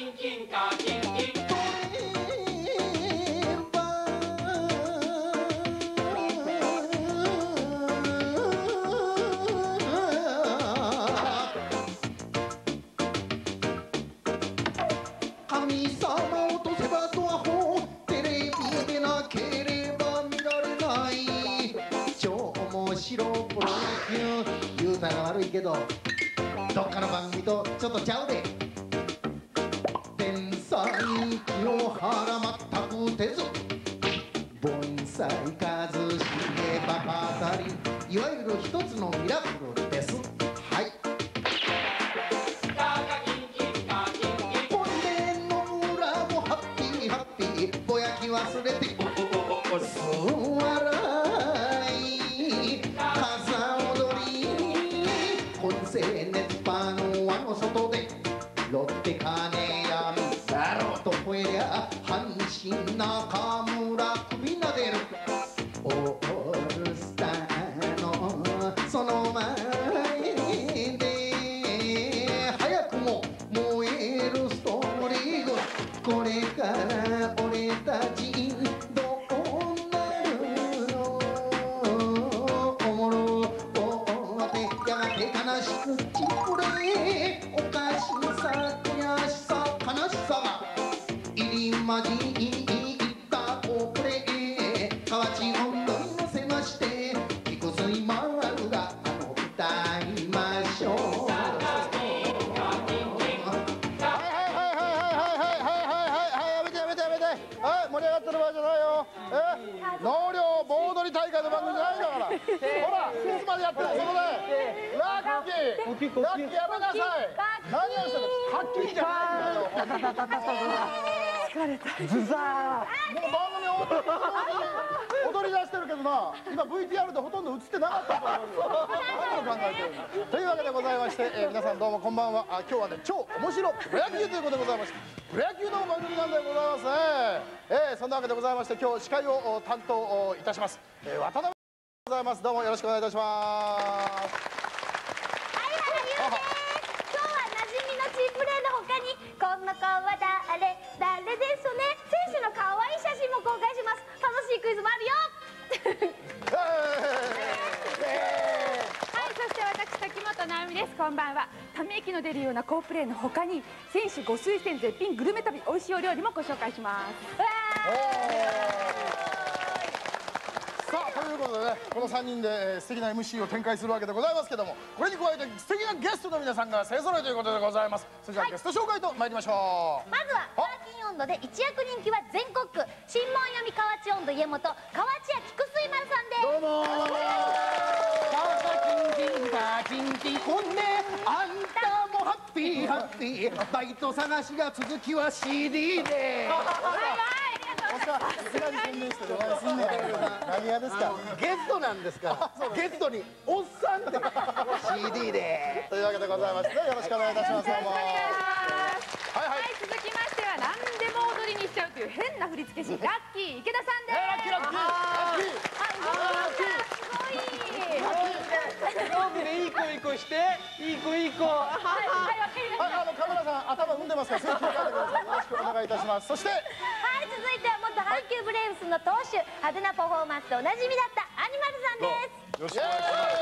神様落とせばドアホテレビでなければ見られない超面白プロ野球言うたら悪いけどどっかの番組とちょっとちゃうで天才清原全く手ず盆栽一茂バカたりいわゆる一つのミラクルです。はいぼやき忘れてす笑い風踊り混成熱波の輪の外でロッテ金やだろうとほえりゃ阪神中村首なでるオールスターのその前で早くも燃えるストーリーがこれから俺たちどうなるのおもろってやがて悲しくちくれおかしさ悔しさ悲しさが入り混じったおくれ河内温度に乗せまして菊水丸が歌いましょう。 盛り上がってる場合じゃないよ。納涼盆踊り大会の番組じゃないんだから。ほら、いつまでやってるそこで。ラッキー、ラッキーやめなさい。何をしてるの。はっきりじゃないんだよ。疲れた。ズザー。もう番組踊り出してるけどな。今 VTR でほとんど映ってなかったと思うよ。何を考えてるの。というわけでございまして、皆さんどうもこんばんは。今日はね超面白プロ野球ということでございまして。プロ野球の番組なんでございますね。そんなわけでございまして今日司会を担当いたします、渡辺でございます。どうもよろしくお願いいたします。 はい、原由です。今日は馴染みのチープレーの他にこんな子は誰ですね選手の可愛い写真も公開します。楽しいクイズもあるよはい、そして私滝本直美です。こんばんは。ため息の出るような好プレーの他に選手ご推薦絶品グルメ旅美味しいお料理もご紹介します。 さあということでねこの3人で素敵な MC を展開するわけでございますけどもこれに加えて素敵なゲストの皆さんが勢ぞろいということでございます。それじゃあゲスト紹介と参りましょう。 まずは河内温度で一躍人気は全国区新聞読み河内温度家元河内屋菊水丸さんです。 どうもキンキンほんであんたもハッピーハッピーバイト探しが続きは CD で何屋ですか。 ゲストなんですからゲストにおっさんって CD でというわけでございましてよろしくお願いいたします。どうもはい、続きましては何でも踊りにしちゃうという変な振付師ラッキー池田さんです。 ラッキーラッキーラッキー曜日でいい子いい子していい子いい子。 はい、わかりました。 カメラさん頭踏んでますからすぐ切り替えてください。よろしくお願いいたします。そしてはい、続いては元阪急ブレーブスの投手派手なパフォーマンスでおなじみだったアニマルさんです。 よろしくお願い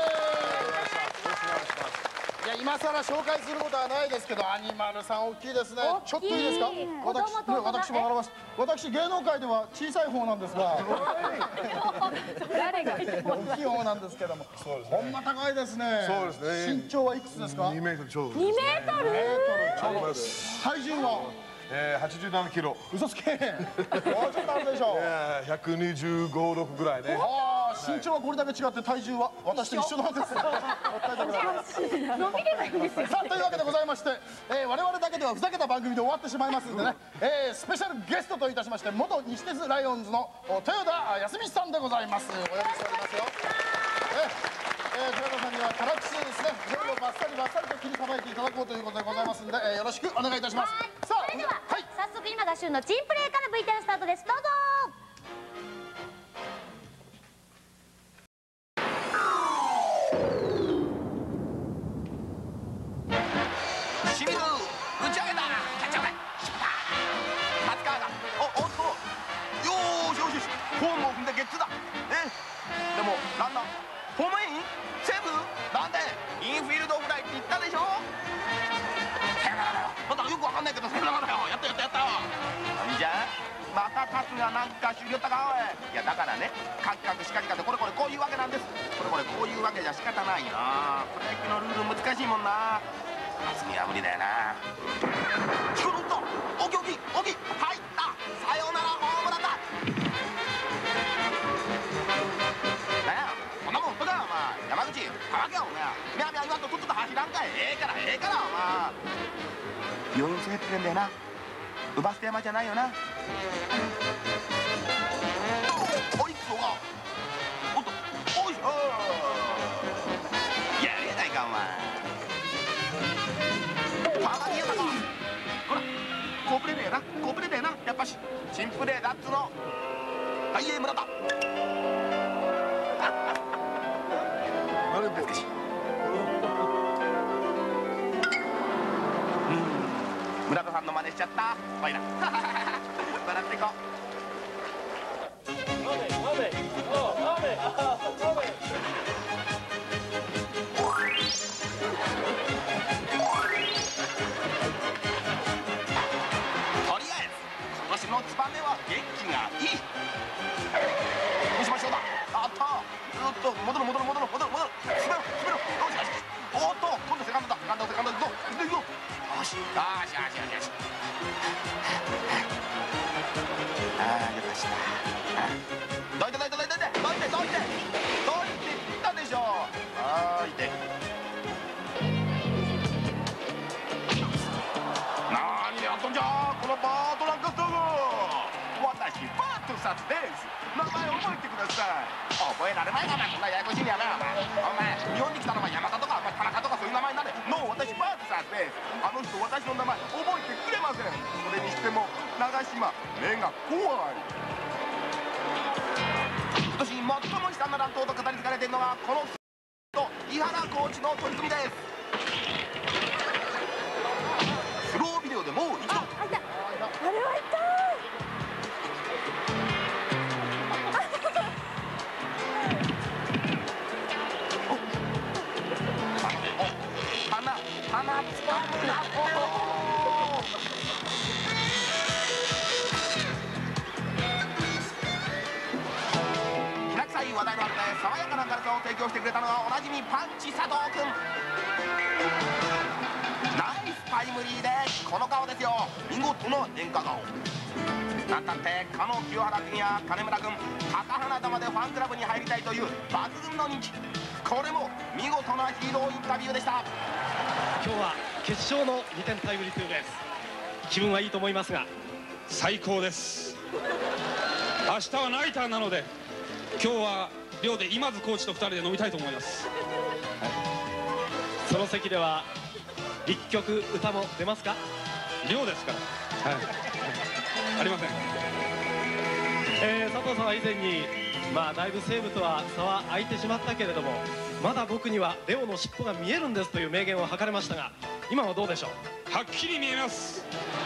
します。いや今更紹介することはないですけどアニマルさん大きいですね。ちょっといいですか。私も話します。私芸能界では小さい方なんですが誰が大きい方なんですけどもほんま高いですね。 そうですね。 身長はいくつですか。 2メートルちょうど。 2メートル。 体重は 87キロ。 嘘つけ。もうちょっとあるでしょう。 125、6ぐらいね。 身長はこれだけ違って体重は私と一緒なんです。 伸びればいいんですよ。 さあというわけでございまして、我々だけではふざけた番組で終わってしまいますんでね、スペシャルゲストといたしまして元西鉄ライオンズの豊田康光さんでございます。お呼びしておりますよ。豊田さんには辛口ですねいろいろバッサリバッサリと切りさばいていただこうということでございますんで、よろしくお願いいたします。さあそれでは早速今が旬のチープレーから VTR スタートです。どうぞ。 清水打ち上げたキャッチャーランナーホームインセーフなんでインフィールドフライって言ったでしょ。さよならだよ。まだよくわかんないけどさよならだよ。やったやったやった。なんじゃまたタスがなんかしゅりよったかおい。いやだからねカクカクシカシカでこれこういうわけなんです。これこういうわけじゃ仕方ないな。プロ野球のルール難しいもんな。次は無理だよな。ヒコロンとオキオキオキ入ったさよならホームランだ。なんやこんなもんほんとかお前山口たわけやお前みやみや言わんととっとと走らんかい。ええからお前病院連れてってんだよな。ウバステ山じゃないよな。オリックスがおっとおいしょやるやないかお前。パワーにやったかほら好プレーだよな好プレーだよな。やっぱし珍プレーだっつの。はい村田懐かしい。村田さんの真似しちゃった。おいな笑っていこう。とりあえず今年のツバメは元気がいい。どうしましょうだ。あったずっと戻る滑ろよしよしおっと今度セカンドだセカンド行くぞよしああよかしたどいて言ったでしょ。あーいて何やっとんじゃこのバートランカスターが。私バートサスです名前覚えてください。覚えられないがなこんなややこしいんやなお前日本に来たのは山田とか田中とかそういう名前になるの私バートサスです。あの人私の名前覚えてくれません。それにしても長島目が怖い。今年最も悲惨な乱闘と語り継がれているのがこのと井原コーチの取り組みです。スロービデオでもう一度。 あれはいった鼻つかむなきな臭い話題のあって爽やかな軽さを提供してくれたのはおなじみパンチ佐藤君。ナイスタイムリーでこの顔ですよ。見事な演歌顔。なんたって加納清原君や金村君高花田までファンクラブに入りたいという抜群の人気。これも見事なヒーローインタビューでした。 今日は決勝の2点タイムリーツーベース気分はいいと思いますが最高です。明日はナイターなので今日は寮で今津コーチと2人で飲みたいと思います、 その席では一曲歌も出ますか。 寮ですから、ありません。 佐藤さんは以前にだいぶ西武とは差は開いてしまったけれどもまだ僕にはレオの尻尾が見えるんですという名言を吐かれましたが今はどうでしょう。 はっきり見えます。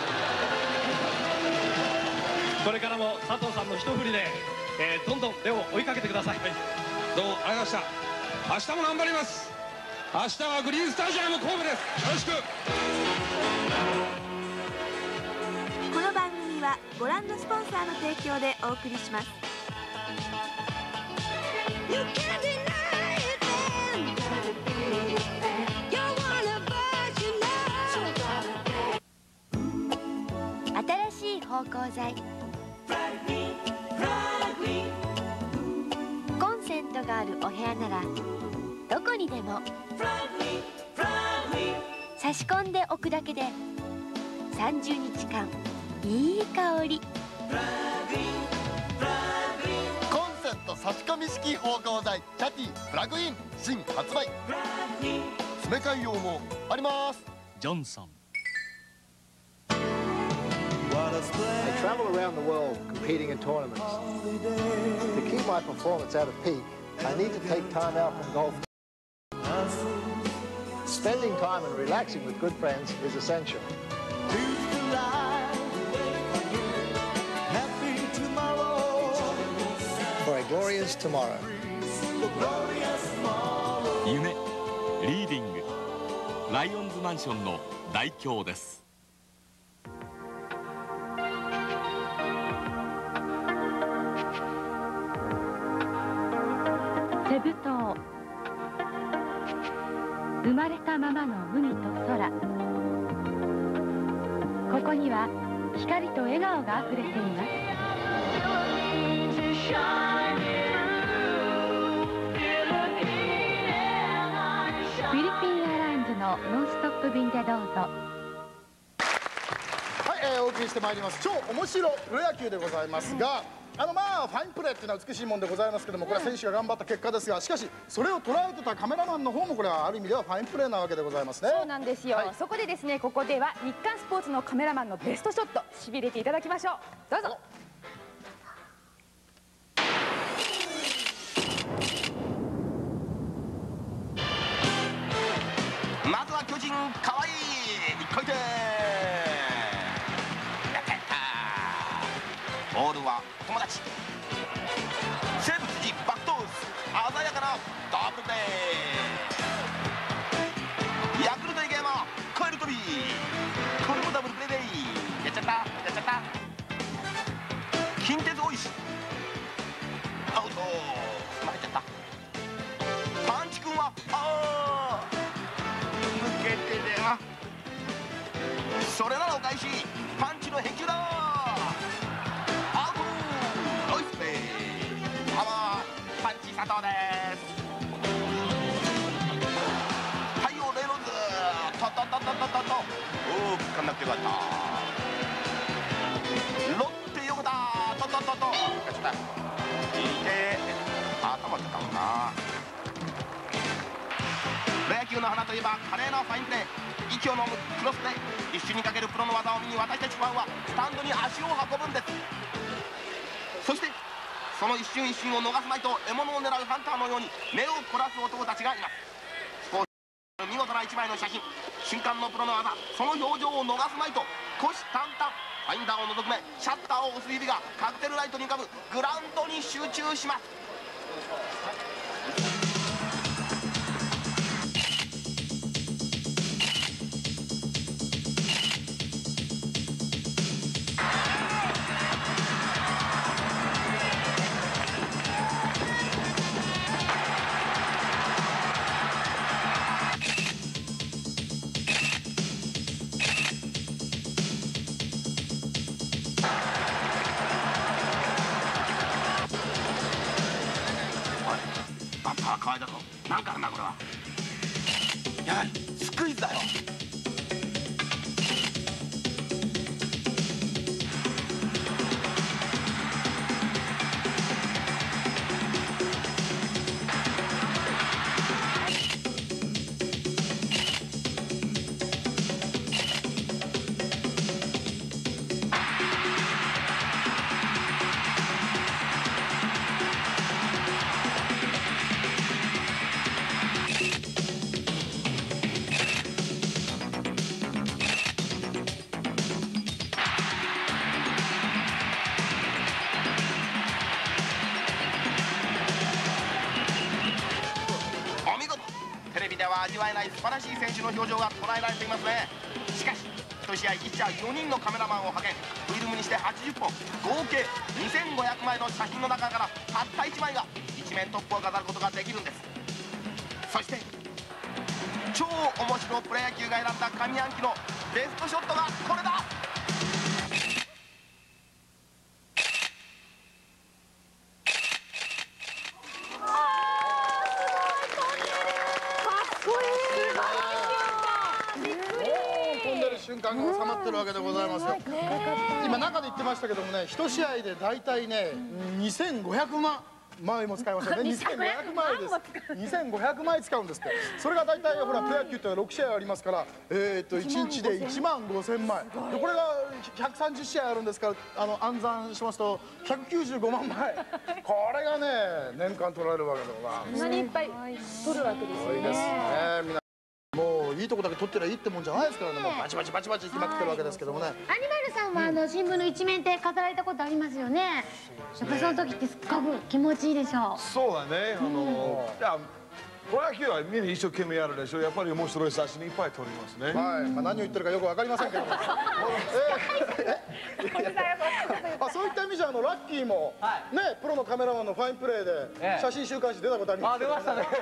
これからも佐藤さんの一振りで、どんどんレオを追いかけてください、 どうもありがとうございました。明日も頑張ります。明日はグリーンスタジアム神戸です。よろしく。 この番組はご覧のスポンサーの提供でお送りします。新しい芳香剤コンセントがあるお部屋ならどこにでも差し込んでおくだけで30日間いい香り。 コンセント差し込み式芳香剤キャティプラグイン新発売。詰め替え用もあります。 ジョンソン。 I travel around the world competing in tournaments. To keep my performance at a peak, I need to take time out from golf. Spending time and relaxing with good friends is essential. For a glorious tomorrow. 夢リーディングライオンズマンションの代表です。 セブ島、生まれたままの海と空、ここには光と笑顔があふれています。フィリピンエアラインズのノンストップ便でどうぞ。 はい、お送りしてまいります超面白プロ野球でございますが、まあファインプレーっていうのは美しいもんでございますけども、これは選手が頑張った結果ですが、しかしそれを捉えてたカメラマンの方もこれはある意味ではファインプレーなわけでございますね。 そうなんですよ、はい、そこでですね、ここでは日刊スポーツのカメラマンのベストショットしびれていただきましょう。どうぞ。 まずは巨人、かわいい1回転やったやった。ボールはお友達。西武辻バックトース、鮮やかなダブルプレー。ヤクルト池山カエル飛び、これもダブルプレーでやっちゃったやっちゃった。近鉄大石アウト、入っちゃった。パンチ君は抜けてね。それならお返し、パンチの返球だ。アウト、ナイスプレー。パワーパンチ佐藤です。太陽レイロンズトトトトトトト、おお聞かなくてよかった。ロッテ横田トトトト、やっちゃった。いて頭打ったもんな。プロ野球の花といえば華麗なファインプレー、息を飲むクロスプレー、一瞬にかけるプロの技を見に私たちファンはスタンドに足を運ぶんです。そしてその一瞬一瞬を逃すまいと獲物を狙うハンターのように目を凝らす男たちがいます。スポーツ見事な一枚の写真、瞬間のプロの技、その表情を逃すまいと虎視眈々、ファインダーを覗く目、シャッターを押す指がカクテルライトに浮かぶグラウンドに集中します。可愛いだぞ。なんかあるなこれは。やはりスクイズだよ。味わえない素晴らしい選手の表情が捉えられていますね。しかし1試合1社4人のカメラマンを派遣、フィルムにして80本、合計2500枚の写真の中からたった1枚が一面トップを飾ることができるんです。そして超面白プロ野球が選んだ上半期のベストショットがこれだ。 瞬間が収まってるわけでございますよ。今中で言ってましたけどもね、1試合で大体ね2500万枚も使いますよね。2500枚です。2500枚使うんですって。それが大体ほらプロ野球って6試合ありますから、1日で1万5000枚で、これが130試合あるんですから、暗算しますと195万枚これがね年間取られるわけでございます。 そんなにいっぱい取るわけですよね。 すごいですね。 もういいとこだけ取ってりゃいいってもんじゃないですからね。もうバチバチバチバチ決まってるわけですけどもね。 アニマルさんは新聞の一面って飾られたことありますよね。やっぱりその時ってすっごく気持ちいいでしょう。 そうだね。いやプロ野球はみんな一生懸命やるでしょ。やっぱり面白い写真いっぱい撮りますね。 はい。まあ何を言ってるかよくわかりませんけども。そういった意味じゃラッキーもねプロのカメラマンのファインプレーで写真週刊誌出たことあります。 出ましたね。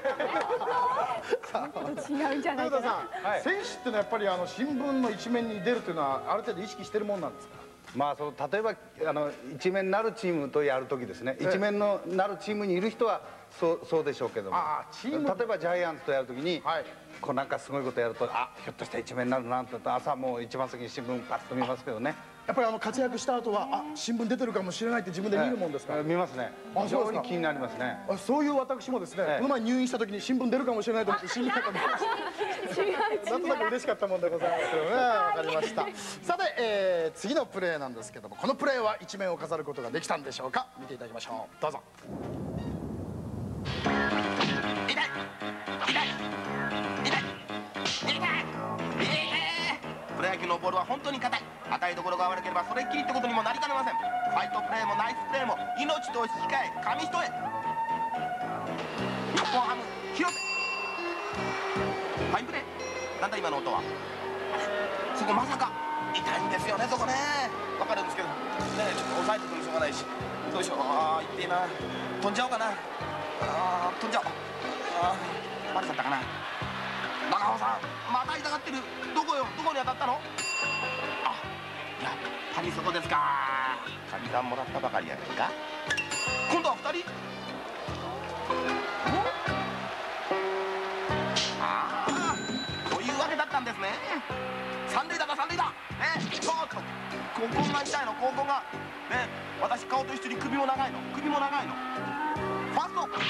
違うんじゃないかな。 選手ってのはやっぱり新聞の一面に出るというのはある程度意識してるもんなんですか。 まあ例えば一面なるチームとやるときですね。一面のなるチームにいる人はそうでしょうけども。例えばジャイアンツとやるときにこうなんかすごいことやるとひょっとしたら一面になるなって朝もう一番先に新聞パッと見ますけどね。 やっぱり活躍した後は新聞出てるかもしれないって自分で見るもんですか。 見ますね。非常に気になりますね。 そういう私もですね、この前入院した時に新聞出るかもしれないと思って新聞なんか見ました。なんとなく嬉しかったもんでございますけどね。わかりました。さて、次のプレーなんですけども、このプレーは一面を飾ることができたんでしょうか。見ていただきましょう。どうぞ。 痛い痛い痛い痛い痛い。プロ野球のボールは本当に硬い。当たりどころが悪ければそれっきりってことにもなりかねません。ファイトプレーもナイスプレーも命と引き換え紙一重。日本ハム広瀬ファインプレー。なんだ今の音は。そこまさか痛いんですよね。そこね分かるんですけどね。ちょっと抑えてくるのしょうがないし、どうしよう。痛いな。飛んじゃおうかな。飛んじゃおう。バレちゃったかな。長尾さんまた痛がってる。どこよ、どこに当たったの。やっぱりそこですか。かみさんもらったばかりやないか。今度は2人。というわけだったんですね。三塁だ三塁だ。ちょっとここが痛いの。ここがね、私顔と一緒に首も長いの。首も長いの。ファースト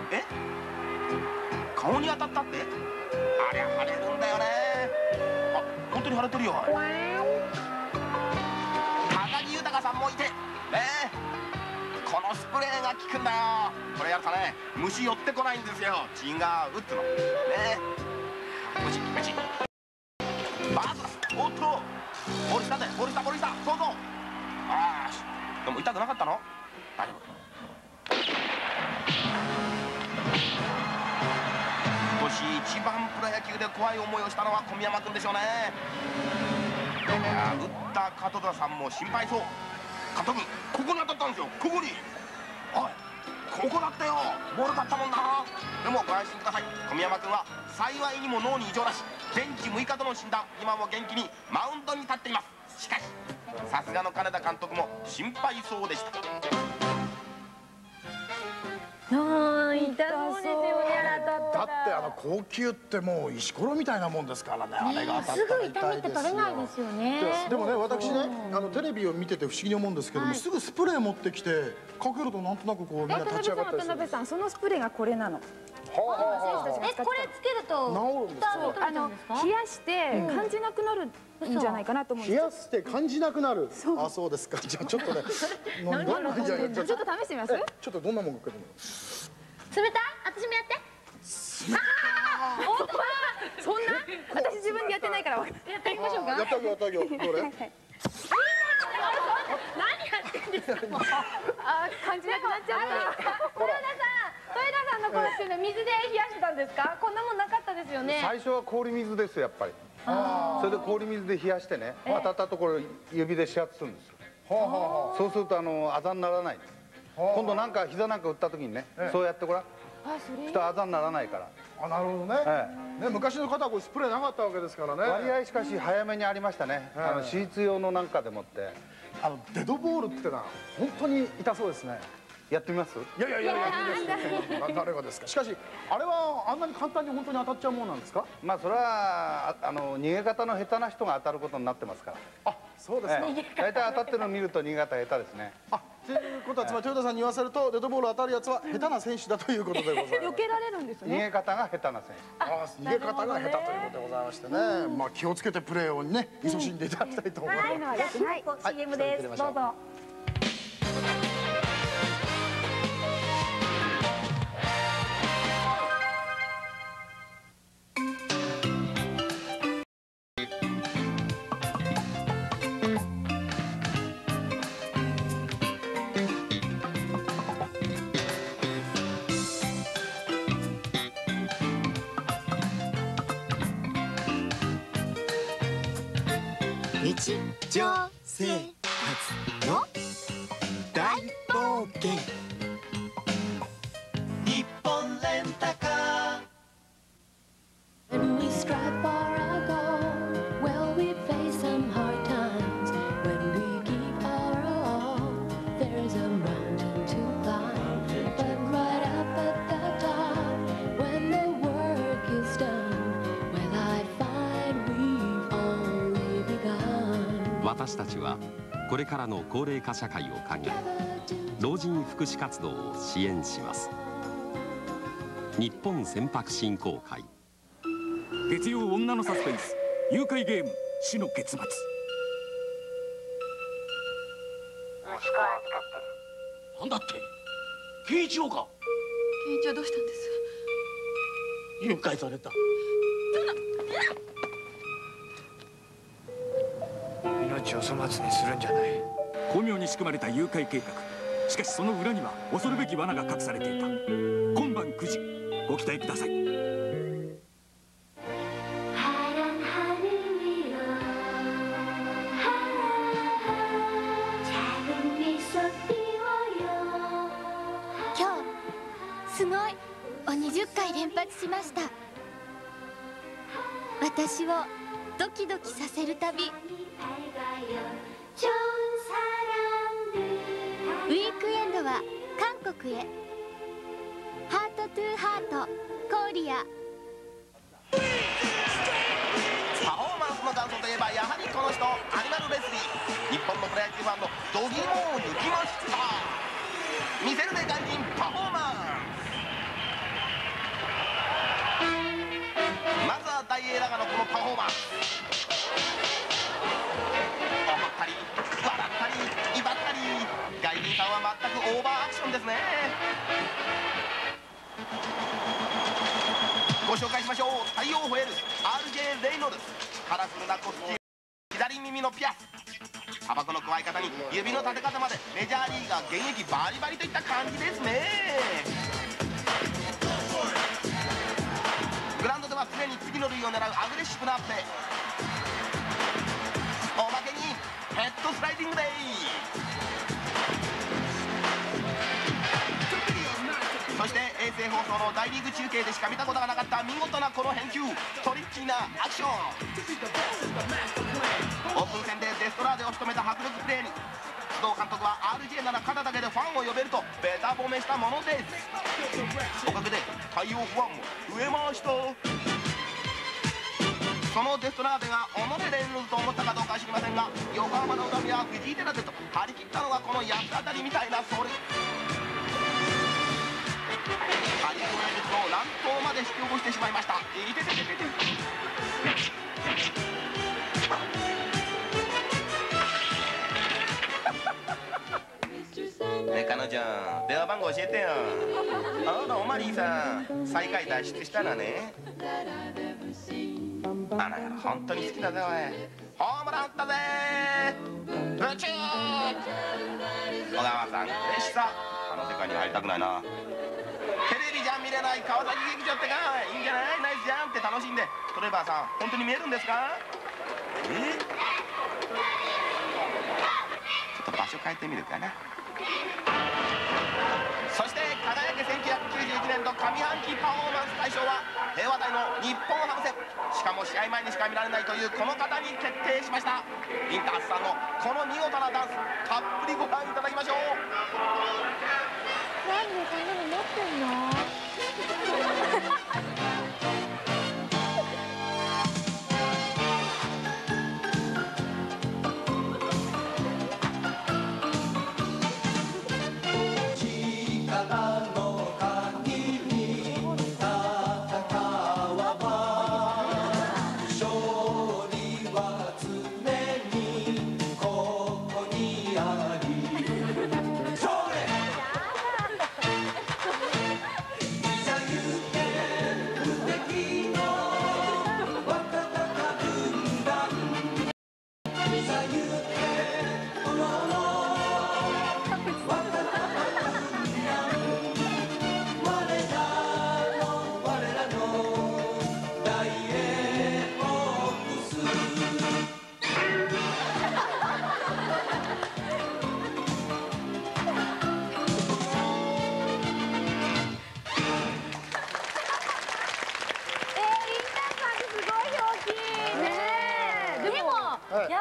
顔に当たったって。ありゃ腫れるんだよね。本当に腫れてるよ。豊さんもいてこのスプレーが効くんだよ。これやるとね虫寄ってこないんですよ。違う打つの虫虫バース。おっとボールしたぜ。ボールしたボールした。そうそう。でも痛くなかったの。大丈夫。今年一番プロ野球で怖い思いをしたのは小宮山君でしょうね。打った加藤田さんも心配そう。加藤君ここに当たったんですよ。ここに。おいここだったよ。ボールだったもんな。でもご安心ください。小宮山君は幸いにも脳に異常なし。全治6日との診断。今も元気にマウンドに立っています。しかしさすがの金田監督も心配そうでした。 痛そうですよね。 だって高級ってもう石ころみたいなもんですからね。あれが当たったら痛いですよ。すぐ痛みって取れないですよね。でもね私ねテレビを見てて不思議に思うんですけども、すぐスプレー持ってきてかけるとなんとなくこうみんな立ち上がったりする。 渡辺さんそのスプレーがこれなの。 これつけると治るんですか。 冷やして感じなくなるんじゃないかなと思うんです。 冷やして感じなくなる。そうですか。じゃあちょっとね。 ちょっと試してみます。 ちょっとどんなもんかけてみる。 冷たい？私もやって。 本当？そんな？私自分でやってないからやってみましょうか。 やってあげようやってあげよう。どれ？ 何やってんですか。 感じなくなっちゃった。 豊田さんのコーチの水で冷やしてたんですか。こんなもんなかったですよね。 最初は氷水ですよやっぱり。それで氷水で冷やしてね、当たったところ指で指圧するんですよ。そうするとあざにならない。今度なんか膝なんか打った時にね、そうやってごらん。そしたらあざにならないから。 なるほどね。昔の方はスプレーなかったわけですからね。 割合しかし早めにありましたね。手術用のなんかでもって。 デッドボールってのは本当に痛そうですね。 やってみます？ いや誰がですか。しかしあれはあんなに簡単に本当に当たっちゃうもんなんですか。 まあそれは逃げ方の下手な人が当たることになってますから。 そうですか。 大体当たってるのを見ると逃げ方下手ですね。 ということはつまり豊田さんに言わせるとデッドボール当たるやつは下手な選手だということでございます。 避けられるんですね。 逃げ方が下手な選手。逃げ方が下手ということでございましてね。まあ気をつけてプレーをね勤しんでいただきたいと思います。 はい、CM です。どうぞ。 日常生活の大冒険。日本レンタカー。When we strive for our goal, well we face some hard times. When we give our all, there's a mountain to climb. But right up at the top, when the work is done, well I find we've only begun. 私たちはこれからの高齢化社会を考え、老人福祉活動を支援します。日本船舶振興会。 月曜女のサスペンス誘拐ゲーム死の結末。息子は預かってる。なんだって、圭一郎か。 圭一はどうしたんです？ 誘拐された。 命を粗末にするんじゃない。巧妙に仕組まれた誘拐計画。しかしその裏には恐るべき罠が隠されていた。今晩9時ご期待ください。 すごいを20回連発しました。私をドキドキさせる旅。ウィークエンドは韓国へ。ハートトゥーハートコーリア。 パフォーマンスの元祖といえばやはりこの人、アニマルレスリー。日本のプロ野球ファンの度肝を抜きました。見せるで外人パフォーマンス。まずは大映画のこのパフォーマンス。怒ったり笑ったり威張ったり、外人さんは全くオーバーアクションですね。ご紹介しましょう。太陽ホエール RJ レイノルズ。カラフルなコスチューム、左耳のピアス、タバコの加え方に指の立て方までメジャーリーガー現役バリバリといった感じですね。グラウンドでは常に次の塁を狙うアグレッシブなプレー。おまけにヘッドスライディングでそして衛星放送の大リーグ中継でしか見たことがなかった見事なこの返球、トリッキーなアクション。オープン戦でデストラーデを務めた迫力プレーに須藤監督は RJ なら肩だけでファンを呼べるとベタ褒めしたものです。おかげで太陽ファンも増えました。そのデストラーデが己レンルズと思ったかどうかは知りませんが、横浜の恨みは藤井寺でと張り切ったのがこの八つ当たりみたいなそれ。ハリウッドレンルズを乱闘まで引き起こしてしまいました。いててててて。ねえ彼女、電話番号教えてよ。あらおマリーさん、最下位脱出したらね。あらやろ本当に好きだぜおい。ホームラン打ったぜー。宇宙小川さん嬉しさ。あの世界に入りたくないな。テレビじゃ見れない川崎劇場ってかいいんじゃない。ナイスじゃんって楽しんで。トレバーさん本当に見えるんですか。ちょっと場所変えてみるかな。そして輝け1991年度上半期パフォーマンス大賞は平和大の日本ハム戦。しかも試合前にしか見られないというこの方に決定しました。インタースさんのこの見事なダンスたっぷりご覧いただきましょう。 なんでこんなの持ってんの？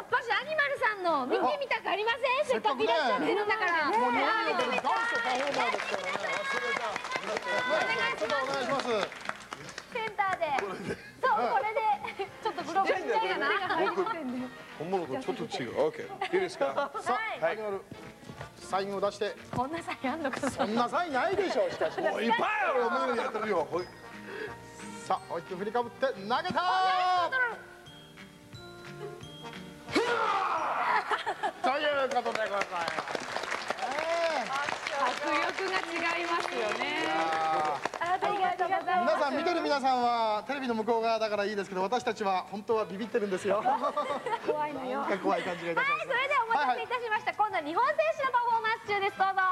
っぱしアニマルさんの見てみたくありません？せっかくいらっしゃってるんだから。 もう日本見てみたい。 元祖パフォーマーですからね。お願いします。 センターで。そう、これでちょっとグローブみたいな。 本物とちょっと違う。オッケー。いいですか。 さあ、アニマルサインを出して。 こんなサインあんのかな。 そんなサインないでしょ。しかし。 もういっぱいある。お前らやってるよ。 さあ、おいっき振りかぶって投げたー。ということでございます。 迫力が違いますよね。 皆さん見てる皆さんはテレビの向こう側だからいいですけど、私たちは本当はビビってるんですよ。 怖いのよ。 なんか怖い感じがいたします。 はい、それではお待たせいたしました。今度は日本選手のパフォーマンス中です。どうぞ。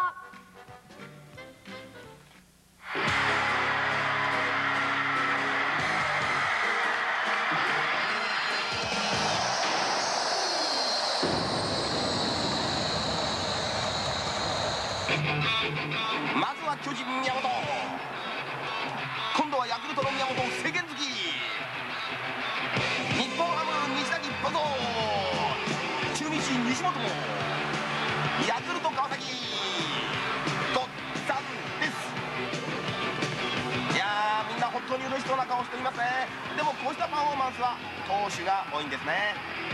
まずは巨人宮本、今度はヤクルトの宮本世間好き、日本ハム西谷ボゾ中日西本、ヤクルト川崎ごっさんです。いやー、みんな本当に嬉しそうな顔していますね。でもこうしたパフォーマンスは投手が多いんですね。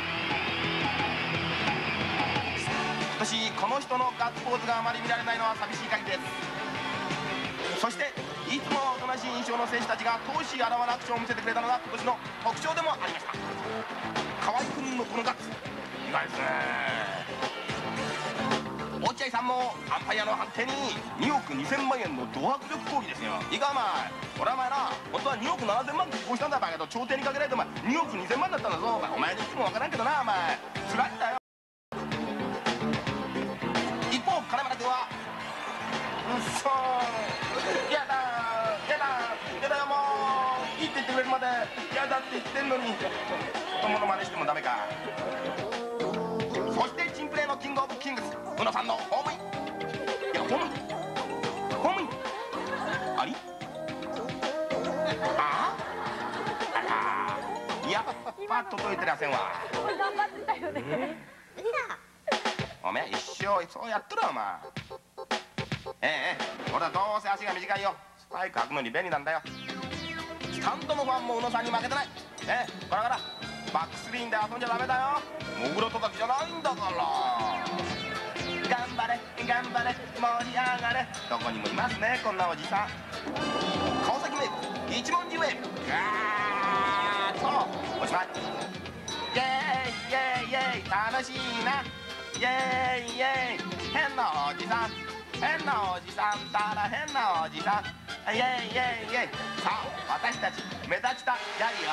今年この人のガッツポーズがあまり見られないのは寂しい限りです。そしていつもおとなしい印象の選手たちが闘志あらわなアクションを見せてくれたのが今年の特徴でもありました。河合君のこのガッツ意外ですね。落合さんもアンパイアの判定に2億2000万円のド迫力抗議ですよ。いいかお前、俺はお前な、本当は2億7000万こうしたんだバカと朝廷にかけられてお前2億2000万だったんだぞ。お前にいつもわからんけどな、お前辛いんだよ。一方金村君はうっそー、やだーやだーやだよ、もういいって言ってくれるまでやだって言ってんのに子供の真似してもダメか。そして珍プレーのキングオブキングス宇野さんのホームイン、いやホームインありあら、いやパッと届いてりゃせんわ。 これ頑張ってたよね。 おめえ一生そうやっとるわお前。俺はどうせ足が短いよ。スパイク履くのに便利なんだよ。スタンドのファンも宇野さんに負けてない。これからバックスクリーンで遊んじゃダメだよ。モグロ叩きじゃないんだから。頑張れ頑張れ盛り上がれ、どこにもいますねこんなおじさん。川崎名物一文字ウェーブ、ガーッとおしまい。イエーイイエーイイエーイ楽しいな、イエーイイエーイ変なおじさん変なおじさんたら変なおじさん、イエーイイエーイイエーイ。さあ私たち目立ちたやりよ。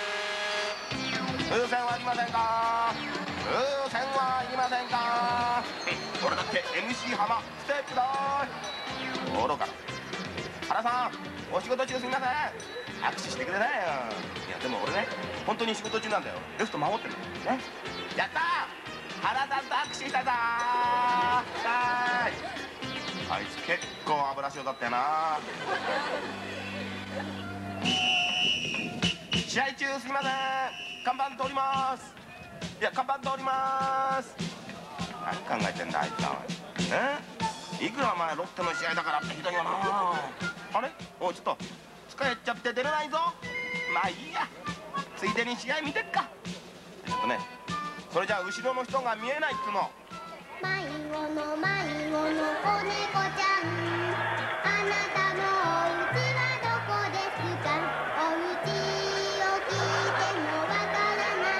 風船はいりませんか、風船はいりませんか。俺だって MC 浜ステップだーい。愚か原さんお仕事中すみません、握手してくれないよ。いやでも俺ね本当に仕事中なんだよ。レフト守ってるのね。やったー、原さんと握手したぞー。あいつ結構油塩だったよな。試合中すみません、看板通ります。いや看板通ります。何考えてんだあいつは。いくらお前ロッテの試合だからってひどいよな。あれおいちょっと疲れちゃって出れないぞ。まあいいや、ついでに試合見てっか。ちょっとね、それじゃあ後ろの人が見えないっつうの。 迷子の子猫ちゃん、あなたのお家はどこですか。お家を聞いてもわからない、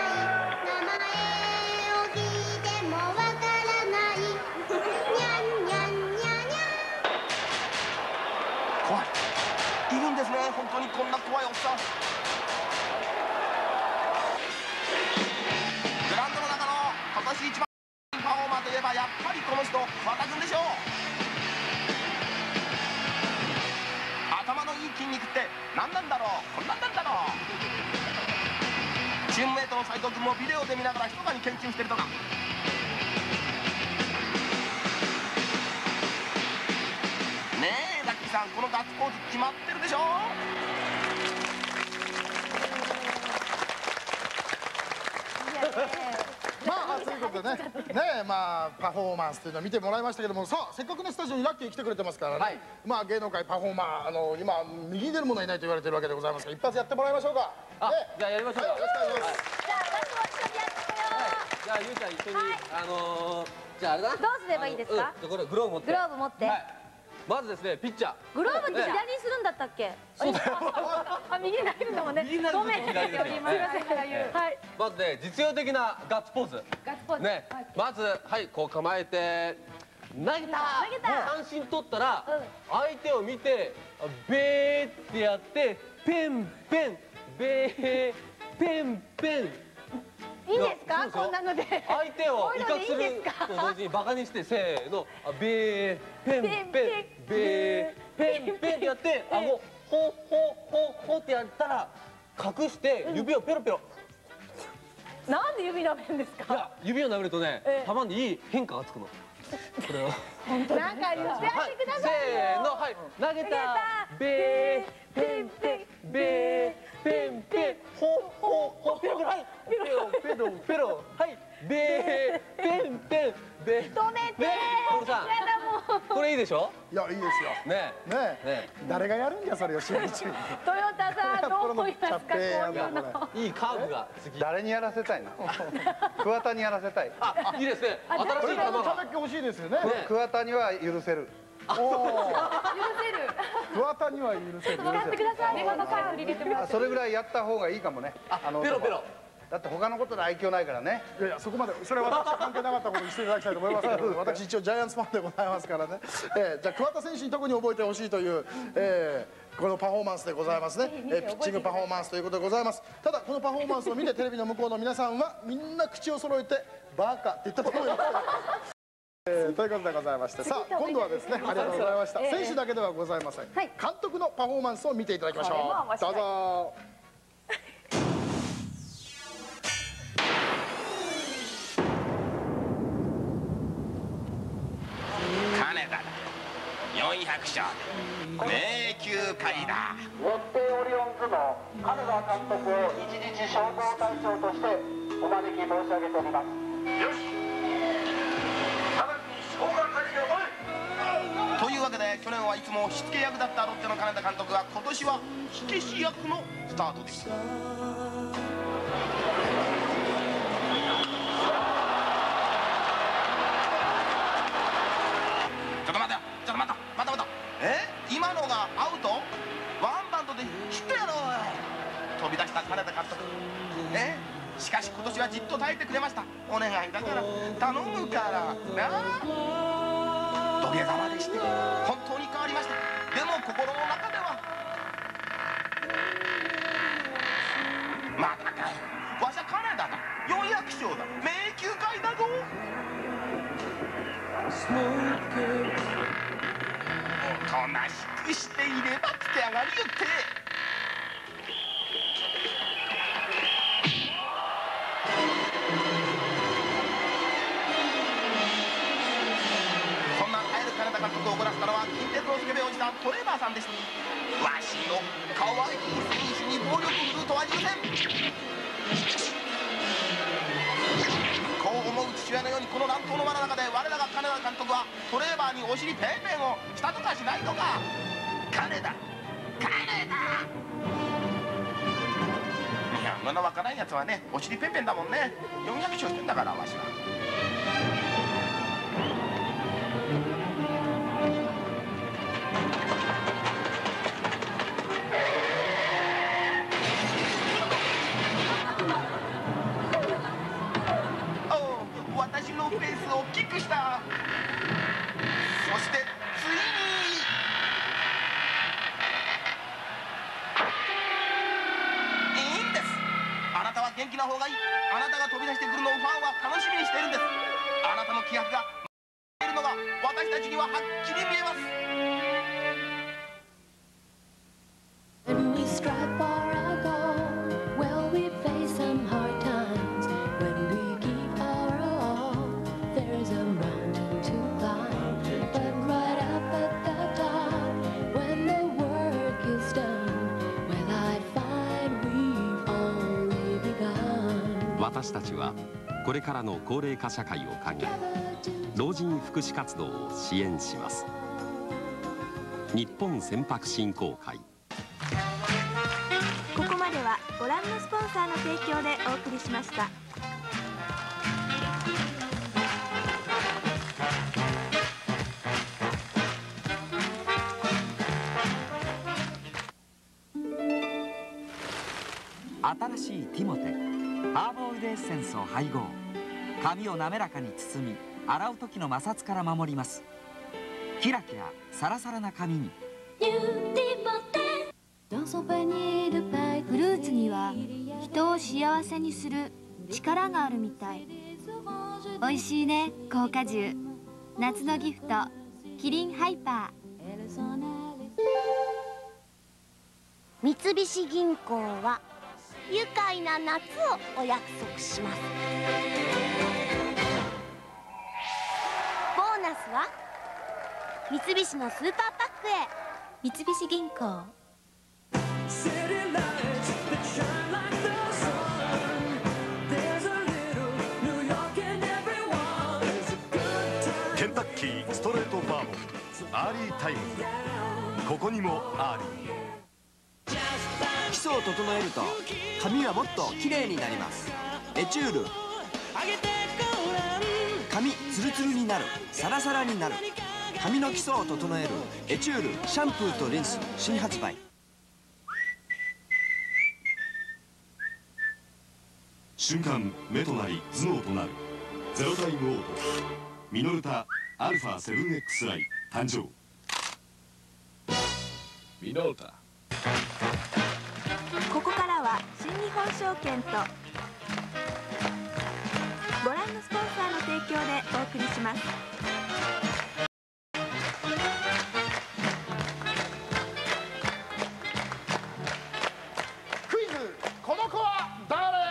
名前を聞いてもわからない、にゃんにゃんにゃにゃん。 怖い、いるんですね本当にこんな怖いおっさん。グラウンドの中の今年一番パフォーマーといえばやっぱりこの人和田君でしょう。頭のいい筋肉って何なんだろう、こんなんなんだろう。チームメイトの斉藤君もビデオで見ながら密かに研究してるとか。ねえラッキーさん、このガッツポーズ決まってるでしょ。 まね、まあパフォーマンスというのを見てもらいましたけども、さあせっかくねスタジオにラッキー来てくれてますからね、まあ芸能界パフォーマー、今右に出る者はいないと言われてるわけでございますが、一発やってもらいましょうか。 じゃあやりましょう。 よろしくお願いします。 じゃあゆうちゃん一緒にじゃああれだ。 どうすればいいですか？ これグローブ持って。 グローブ持って。 まずですね、ピッチャー。 グローブって左にするんだったっけ？ そうだよ。 あ、右に入るのもね。ごめん。すいません。はい。 まずね、実用的なガッツポーズ。 ガッツポーズ。 ね、まずはいこう構えて投げた。三振取ったら相手を見てベーってやってペンペンベーペンペン。 いいんですか？こんなので。 相手を威嚇すると同時にバカにしてせーのベーペンペンベーペンペンってやって顎ほほってやったら隠して指をペロペロ。 なんで指舐めるんですか？ いや指を舐めるとね、たまにいい変化がつくの。これをなんか言ってあげてくださいよ。 せーの、はい、投げたベーペンペンベーペンペンほペロペロ、はいペロペロペロ、はいベーペンペンベー。 止めて。 これさん、これいいでしょ？ いやいいですよ。ねえ誰がやるんじゃそれをしぶちに。 トヨタさんどう思いますか？こういうの。 いいカーブが次。 誰にやらせたいな。桑田にやらせたい。 あ、いいですね。新しい球が。 欲しいですよね。 桑田には許せる。 許せる。 桑田には許せる。 使ってください。電話のカード入れてもらって。 それぐらいやった方がいいかもね。 ペロペロ。 だって他のことで愛嬌ないからね。 いやいやそこまでそれは私関係なかったことにしていただきたいと思いますけど、私一応ジャイアンツファンでございますからね。じゃあ桑田選手に特に覚えてほしいというこのパフォーマンスでございますね。ピッチングパフォーマンスということでございます。ただこのパフォーマンスを見てテレビの向こうの皆さんはみんな口を揃えてバカって言ったと思います。ということでございまして、さあ今度はですね、ありがとうございました。選手だけではございません。監督のパフォーマンスを見ていただきましょう。どうぞ。 金田だ。400勝迷宮会だ。 ロッテオリオンズの金田監督を一日消防隊長としてお招き申し上げております。よし。 というわけで去年はいつも火付け役だったロッテの金田監督が今年は火消し役のスタートです。今のがアウト？ワンバウンドでヒットやろ。飛び出した金田監督。しかし今年はじっと耐えてくれました。お願いだから頼むからな。土下座までして本当に変わりました。でも心の中ではまだかよ。わしゃ金田だ。400勝だ。迷宮会だぞ。おとなしくしていればつけ上がりよって。そんな耐える金田監督を怒らせたのは近鉄のスケベおじさんトレーバーさんでした。わしの可愛い選手に暴力振るうとは許せん。こう思う父親のようにこの乱闘の輪の中で我らが金田監督はトレーバーにお尻ペンペンをしたとかしないとか。金田いや、そんなわからんやつはねお尻ペンペンだもんね。400勝してんだからわしは。私のペースをキックした。そしてついにいいんです。あなたは元気な方がいい。あなたが飛び出してくるのをファンは楽しみにしているんです。あなたの気迫がいるのが私たちにははっきり見えます。 When we strive for our goal, well, we face some hard times. When we give our all, there's a mountain to climb. But right up at the top, when the work is done, well, I find we've only begun. 私たちはこれからの高齢化社会を考え老人福祉活動を支援します。日本船舶振興会。 ここまではご覧のスポンサーの提供でお送りしました。 新しいティモテハーボールデエッセンスを配合。髪を滑らかに包み洗う時の摩擦から守ります。キラキラサラサラな髪に。 フルーツには人を幸せにする力があるみたい。おいしいね高果汁。夏のギフトキリンハイパー。三菱銀行は愉快な夏をお約束します。ボーナスは三菱のスーパーパックへ。三菱銀行。 ケンタッキーストレートバーボンアーリータイムズ。ここにもアーリー。 基礎を整えると髪はもっときれいになります。エチュール。髪ツルツルになる、サラサラになる。髪の基礎を整えるエチュールシャンプーとリンス新発売。 瞬間目となり頭脳となるゼロタイムオートミノルタアルファ 7X ライ誕生。ミノルタ。 ここからは新日本証券とご覧のスポンサーの提供でお送りします。 クイズこの子は誰。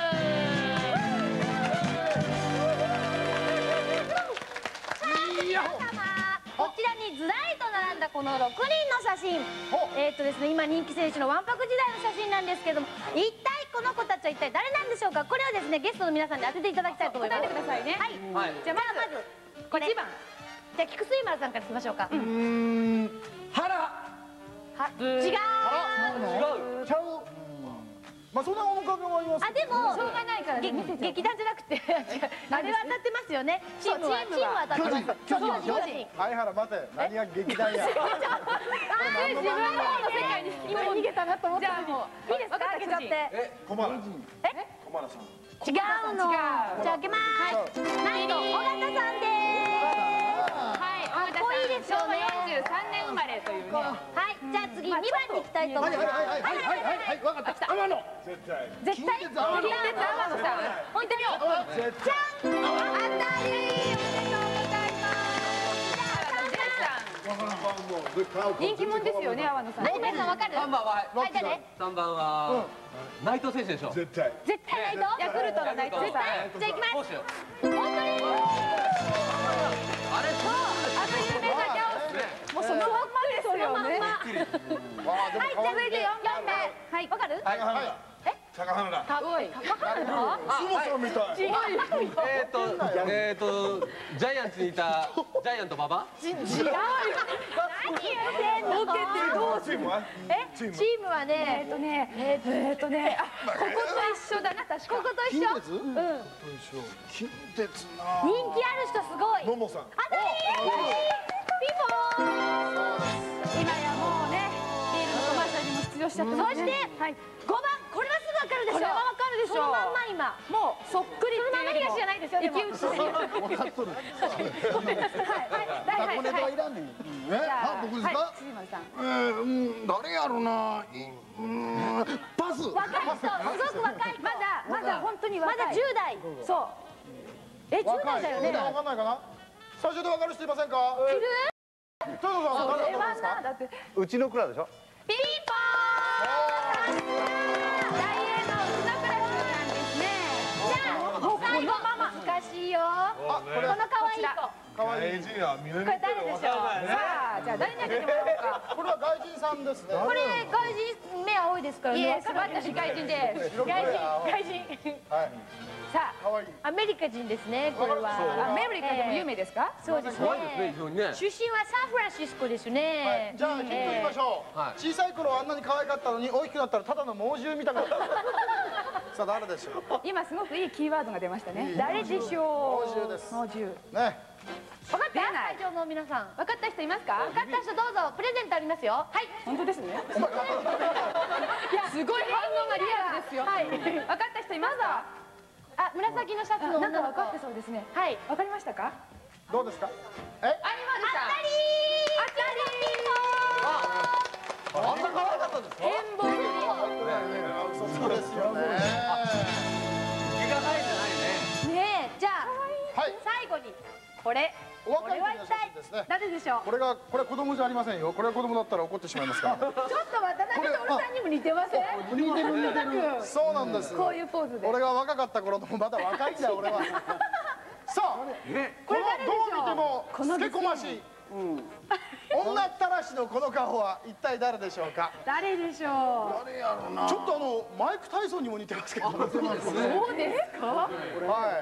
こちらにずらりと並んだこの6人の写真、ですね、今人気選手のわんぱく時代の写真なんですけども、一体この子たちは一体誰なんでしょうか。これをですねゲストの皆さんに当てていただきたいと思います。 答えてくださいね。 はい、じゃあまずこれ1番。じゃあ菊水丸さんからいきましょうか。違う。 ちゃう。まあそんな面影もあります。 あ、でもしょうがないからね。 劇団じゃなくてあれは当たってますよね。チームは当たってます。 巨人。相原待て。何が劇団や。 自分の方の世界に今逃げたなと思って。じゃあもういいですか。開けちゃって。 小原さん。 違うの。じゃあ開けます。なんと尾形さんです。 はい、尾形さん。昭和43年生まれというね。 はい、じゃあ次2番に行きたいと思います。 はいわかった。天野。 絶対。近鉄天野さん。本当に。 絶対。 当たり。おめでとうございます。 人気者ですよね、阿野さん。 有馬さんわかる？3番は誰 ？3番は内藤選手でしょ。 絶対。 絶対内藤。 ヤクルトの内藤さん。 じゃあ行きます。本当に。 あれそう。 有名なギャオス。もうそのまんまですよね。 はい、じゃあ続いて4番目。はい、わかる？ 高原だ。 かっこいい。高原？ スモさんみたい。 ジャイアンツにいたジャイアント馬場？ 違うよ。何言ってんの？ボケてどうする？チームはね、 ここと一緒だな、確か。 ここと一緒？ 近鉄な。 人気ある人すごい。 ももさん。 当たり！ピンポーン。今やもうね、ビールのコマーシャルにも出場しちゃった。そして5番、これはすぐわかるでしょ。 これはわかるでしょ。 そのまんま今。 もうそっくりっていう。 そのまんま東じゃないですよ。 生き写し。 分かっとる。 ごめんなさい。 タコネタいらんねん。あ、僕ですか？ 辻丸さん。 誰やろな。パス。 若い人、すごく若い。 まだ本当に若い。 まだ10代。そう。10代だよね。 わかんないかな。スタジオでわかる人いませんか？ いる？ ちょっとさ、誰だと思いますか？ だってうちの蔵でしょ。 ピンポーン。大英のうちのクラスなんですね。じゃあ、このまま難しいよ。この可愛い子。 外人はみんなこれ誰でしょう？ さあ、じゃあ誰に当ててもらおうか。 これは外人さんですね。 これ外人目は多いですからね。 いえ、私外人です。 外人。 はい。 さあアメリカ人ですね、これは。 アメリカでも有名ですか？ そうですね。出身はサンフランシスコですね。 じゃあヒント言いましょう。小さい頃あんなに可愛かったのに大きくなったらただの猛獣みたいな。さあ誰でしょう。 今すごくいいキーワードが出ましたね。 誰でしょう。 猛獣です。 猛獣。 ね。 分かった？会場の皆さん。 分かった人いますか？ 分かった人どうぞ。プレゼントありますよ。はい。 本当ですね。いや、すごい反応がリアルですよ。はい。分かった人いますか？ あ、紫のシャツのなんか分かってそうですね。はい。分かりましたか？ どうですか？ アニマルさん。 当たり。 あんな可愛かったんですか？ 変貌に。 そうですよね。 気がないじゃないね。 ねえ、じゃあ最後にこれ。 お若い時の写真ですね。 誰でしょう。 これ子供じゃありませんよ。これは子供だったら怒ってしまいますから。 ちょっと渡辺徹さんにも似てません？ 似てる似てる。そうなんです。 こういうポーズで。 俺が若かった頃のまだ若いんだよ俺は。さあ、このどう見てもつけこましい女ったらしのこの顔は一体誰でしょうか？ 誰でしょう？ 誰やろうな。ちょっとマイク・タイソンにも似てますけど。そうですか？ はい。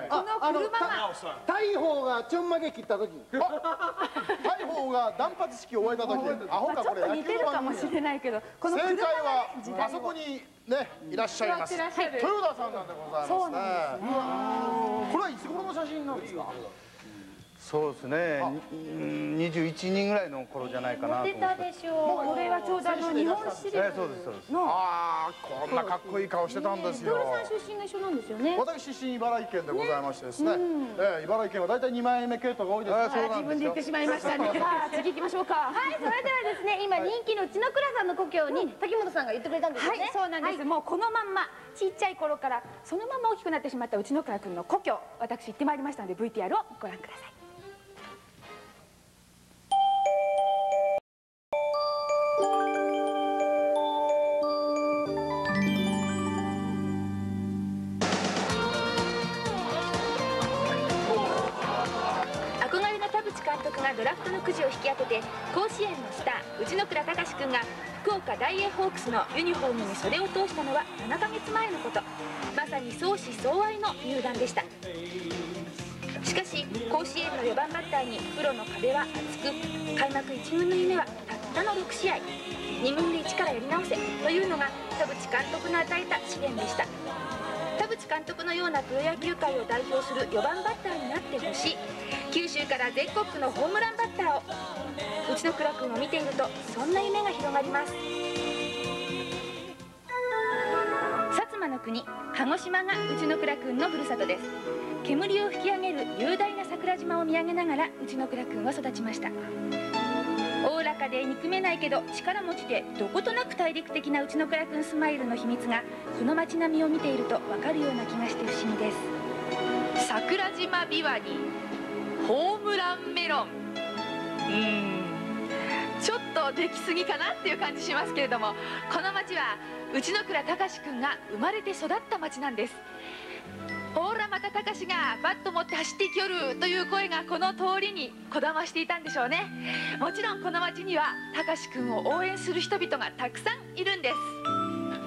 この車が大砲がちょんまげ切った時。 大砲が断髪式を終えた時。アホかこれ。 ちょっと似てるかもしれないけど、この車正解はあそこにねいらっしゃいます。豊田さんなんでございますね。 そうなんですね。 これはいつ頃の写真なんですか？ そうですね。21人ぐらいの頃じゃないかなと思って。 出たでしょう。 これはちょうど日本シリーズそうですそうです。 ああ、こんなかっこいい顔してたんですよ。 徹さん出身が一緒なんですよね。 私出身茨城県でございましてですね。茨城県は大体2枚目系統が多いです。 自分で言ってしまいましたね。 さあ次行きましょうか。 はい、それではですね、今人気の内野倉さんの故郷に滝本さんが言ってくれたんですよね。 はい、そうなんです。もうこのまんまちっちゃい頃からそのまま大きくなってしまった内野倉君の故郷、私行ってまいりましたので VTR をご覧ください。 監督がドラフトのくじを引き当てて甲子園のスター内野倉隆君が福岡ダイエーホークスのユニフォームに袖を通したのは7ヶ月前のこと。まさに相思相愛の入団でした。しかし甲子園の4番バッターにプロの壁は厚く、開幕1軍の夢はたったの6試合、2軍で一からやり直せというのが田淵監督の与えた試練でした。田淵監督のようなプロ野球界を代表する4番バッターになってほしい、九州から全国区のホームランバッターを。内野倉君を見ているとそんな夢が広がります。薩摩の国鹿児島が内野倉君のふるさとです。煙を吹き上げる雄大な桜島を見上げながら内野倉君は育ちました。おおらかで憎めないけど力持ちでどことなく大陸的な内野倉君スマイルの秘密がこの街並みを見ていると分かるような気がして不思議です。桜島ビワにホームランメロン、ちょっとできすぎかなっていう感じしますけれども、この町は内野倉隆君が生まれて育った町なんです。ほらまた隆がバット持って走っていきよるという声がこの通りにこだましていたんでしょうね。もちろんこの町には隆君を応援する人々がたくさんいるんです。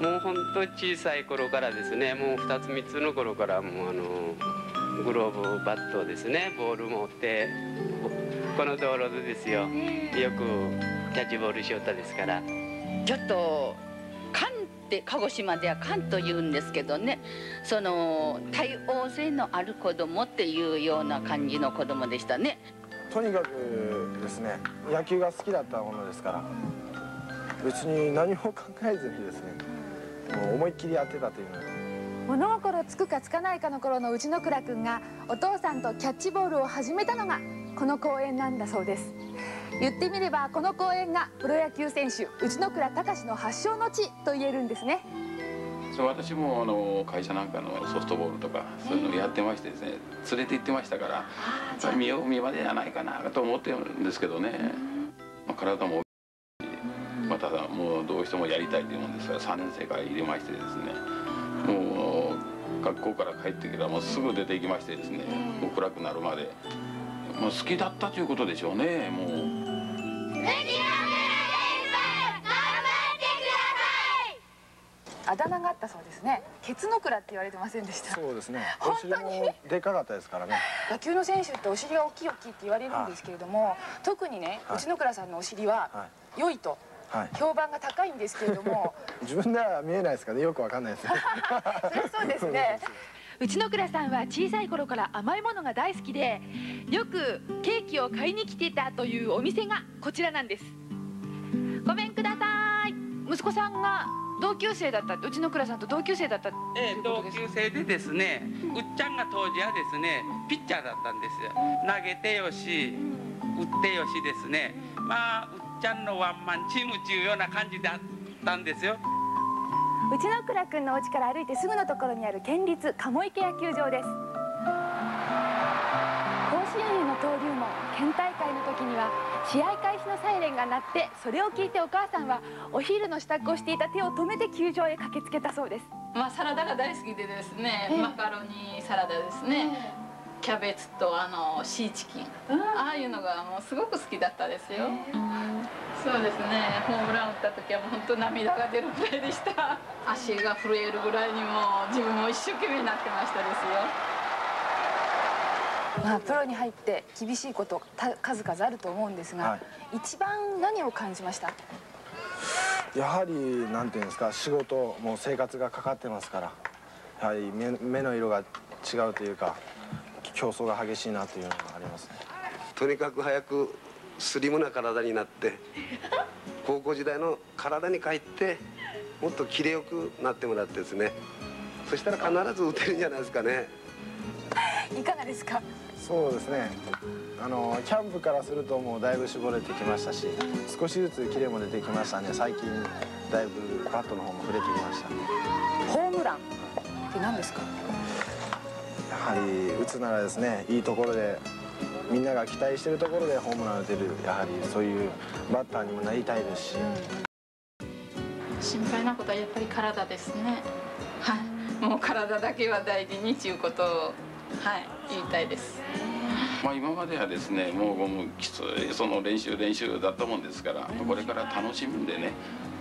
もう本当小さい頃からですね、もう2つ3つの頃からもうグローブバットですね、ボール持ってこの道路でですよ、よくキャッチボールしよったですから。 ちょっと関って鹿児島では関というんですけどね、その多様性のある子供っていうような感じの子供でしたね。 とにかくですね、野球が好きだったものですから、別に何も考えずにですね、もう思いっきりやってたというのは。 物心つくかつかないかの頃の内野倉君がお父さんとキャッチボールを始めたのがこの公園なんだそうです。言ってみればこの公園がプロ野球選手内野倉隆の発祥の地と言えるんですね。 そう、私も会社なんかのソフトボールとかそういうのをやってましてですね、連れて行ってましたから、見よう見までじゃないかなと思ってるんですけどね、体も大きいし、またもうどうしてもやりたいというもんですから3年生から入れましてですね、もう学校から帰ってきたらもうすぐ出て行きましてですね、もう暗くなるまでもう好きだったということでしょうね。もうあだ名があったそうですね。ケツの倉って言われてませんでした？ そうですね。お尻もでかかったですからね。 野球の選手ってお尻が大きい大きいって言われるんですけれども、特にね、内野倉さんのお尻は良いと評判が高いんですけれども、 自分では見えないですかね。よくわかんないです。 そりゃそうですね。 内野倉さんは小さい頃から甘いものが大好きで、よくケーキを買いに来てたというお店がこちらなんです。ごめんください。息子さんが同級生だった、内野倉さんと同級生だったっていうことですか？ 同級生でですね、うっちゃんが当時はですねピッチャーだったんですよ。投げてよし打ってよしですね、まあうっちゃんのワンマンチームっていうような感じだったんですよ。 内野倉くんのお家から歩いてすぐのところにある県立鴨池野球場です。甲子園への登竜門、県大会の時には試合開始のサイレンが鳴って、それを聞いてお母さんはお昼の支度をしていた手を止めて球場へ駆けつけたそうです。 まあサラダが大好きでですね、マカロニサラダですね、キャベツとシーチキン、ああいうのがもうすごく好きだったですよ。そうですね、ホームラン打った時はもう本当涙が出るぐらいでした。足が震えるぐらいにも自分も一生懸命になってましたですよ。 まあプロに入って厳しいこと数々あると思うんですが、一番何を感じました？ やはりなんていうんですか、仕事もう生活がかかってますから、やはり目の色が違うというか、競争が激しいなというのがありますね。 とにかく早くスリムな体になって高校時代の体に帰ってもっとキレよくなってもらってですね、そしたら必ず打てるんじゃないですかね。 いかがですか？ そうですね、キャンプからするともうだいぶ絞れてきましたし、少しずつキレも出てきましたね。最近だいぶバットの方も触れてきました。 ホームランって何ですか？ やはり打つならですね、いいところでみんなが期待しているところでホームラン打てる、やはりそういうバッターにもなりたいですし、 心配なことはやっぱり体ですね。はい、もう体だけは大事にということを、はい、言いたいです。 まあ今まではですね、もうきついその練習だったもんですから、これから楽しんでね、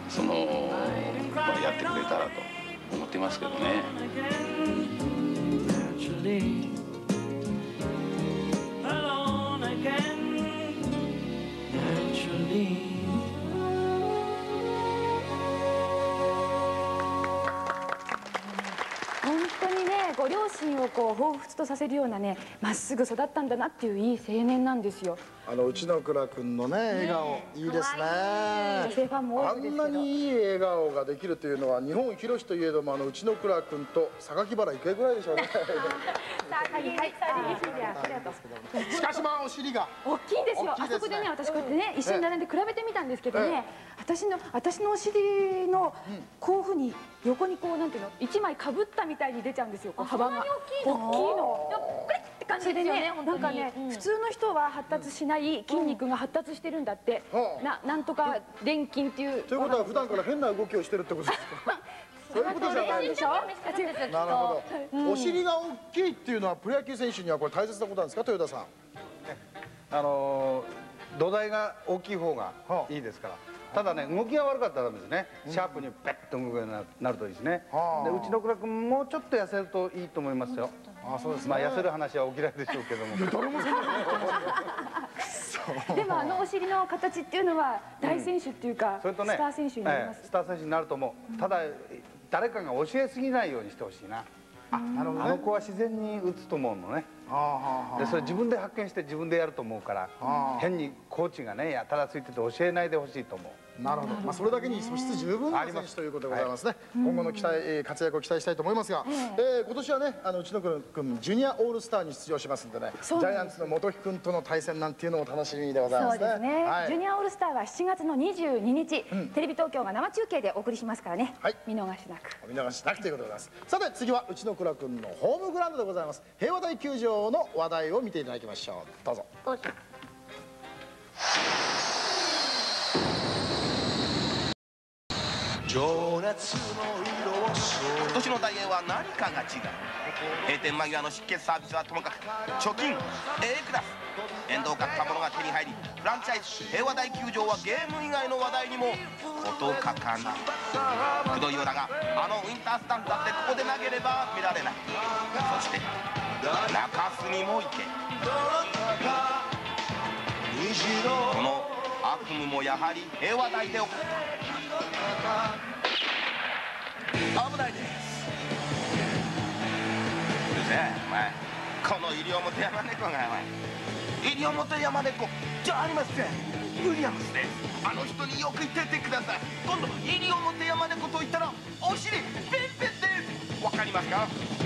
やってくれたらと思ってますけどね。 本当にね、ご両親をこう彷彿とさせるようなね、まっすぐ育ったんだなっていういい青年なんですよ。 内野倉君のね笑顔いいですね。 女性ファンも多いですけど、 あんなにいい笑顔ができるというのは日本広しといえども内野倉君と榊原郁恵ぐらいでしょうね。しかしまあお尻が大きいんですよ。あそこでね、私こうやってね一緒に並んで比べてみたんですけどね、私のお尻のこういうふうに横にこうなんていうの、一枚かぶったみたいに出ちゃうんですよ。幅が大きいの。感じですよね。なんかね、普通の人は発達しない筋肉が発達してるんだって。なんとか臀筋っていう。 ということは普段から変な動きをしてるってことですか？そういうことじゃないでしょ。なるほど。お尻が大きいっていうのはプロ野球選手にはこれ大切なことなんですか、豊田さん？ 土台が大きい方がいいですから。ただね、動きが悪かったらダメですね。シャープにペッと動くようになるといいですね。で、内野倉君もうちょっと痩せるといいと思いますよ。あ、そうですね。まあ痩せる話はお嫌いでしょうけども。 誰もそんなでもお尻の形っていうのは大選手っていうか、スター選手になります。 スター選手になると思う。ただ誰かが教えすぎないようにしてほしいな。あの子は自然に打つと思うのね。でそれ自分で発見して自分でやると思うから、変にコーチがねやたらついてて教えないでほしいと思う。 なるほど。まあそれだけに素質十分な選手ということでございますね。今後の活躍を期待したいと思いますが、今年はね内野君ジュニアオールスターに出場しますんでね、ジャイアンツの本木君との対戦なんていうのも楽しみでございますね。 そうですね。ジュニアオールスターは7月の22日、テレビ東京が生中継でお送りしますからね。見逃しなく。 見逃しなくということでございます。さて次は内野倉君のホームグラウンドでございます。平和台球場の話題を見ていただきましょう。どうぞ。 情今年のダイエーは何かが違う。閉店間際の出血サービスはともかく貯金 A クラス、遠藤買ったものが手に入り、フランチャイズ平和大球場はゲーム以外の話題にも事欠かない。くどいようだが、あのウィンタースタンドだってここで投げれば見られない。そして中洲にも行け。この悪夢もやはり平和大で起こった。危ないです。うるせえお前、この西表山猫がお前、西表山猫じゃありません、ウィリアムスです。あの人によく言っててください。今度西表山猫と言ったらお尻ペンペンです。わかりますか？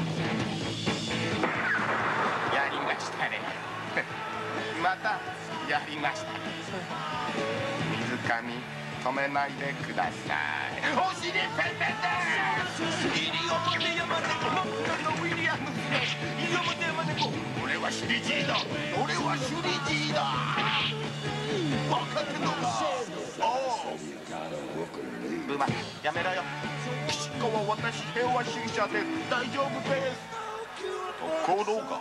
やりましたねまたやりました。水上止めないでください。お尻ペンペンです。西表山猫のウィリアムスです。西表山猫、俺はシュリジーだ。俺はシュリジーだ。分かってんのか？おうブーマ、やめろよ。岸川は私平和主義者です。大丈夫です。行動か。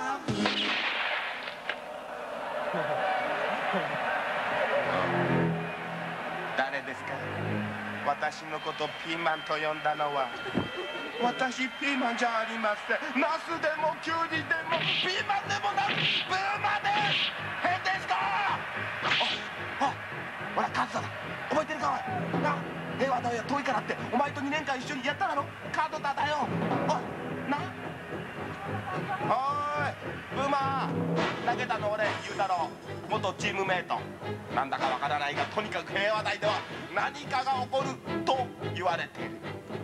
誰ですか？私のことピーマンと呼んだのは。私ピーマンじゃありません。ナスでもキュウリでもピーマンでもなくブーマです。変ですか？あ、ほらカズだ。覚えてるかおい。な、平和だよ遠いからってお前と2年間一緒にやっただろ。カードだだよ。おいな。おーいブーマー、投げたの俺言うだろう。元チームメイトなんだかわからないが、とにかく平和大では何かが起こると言われている。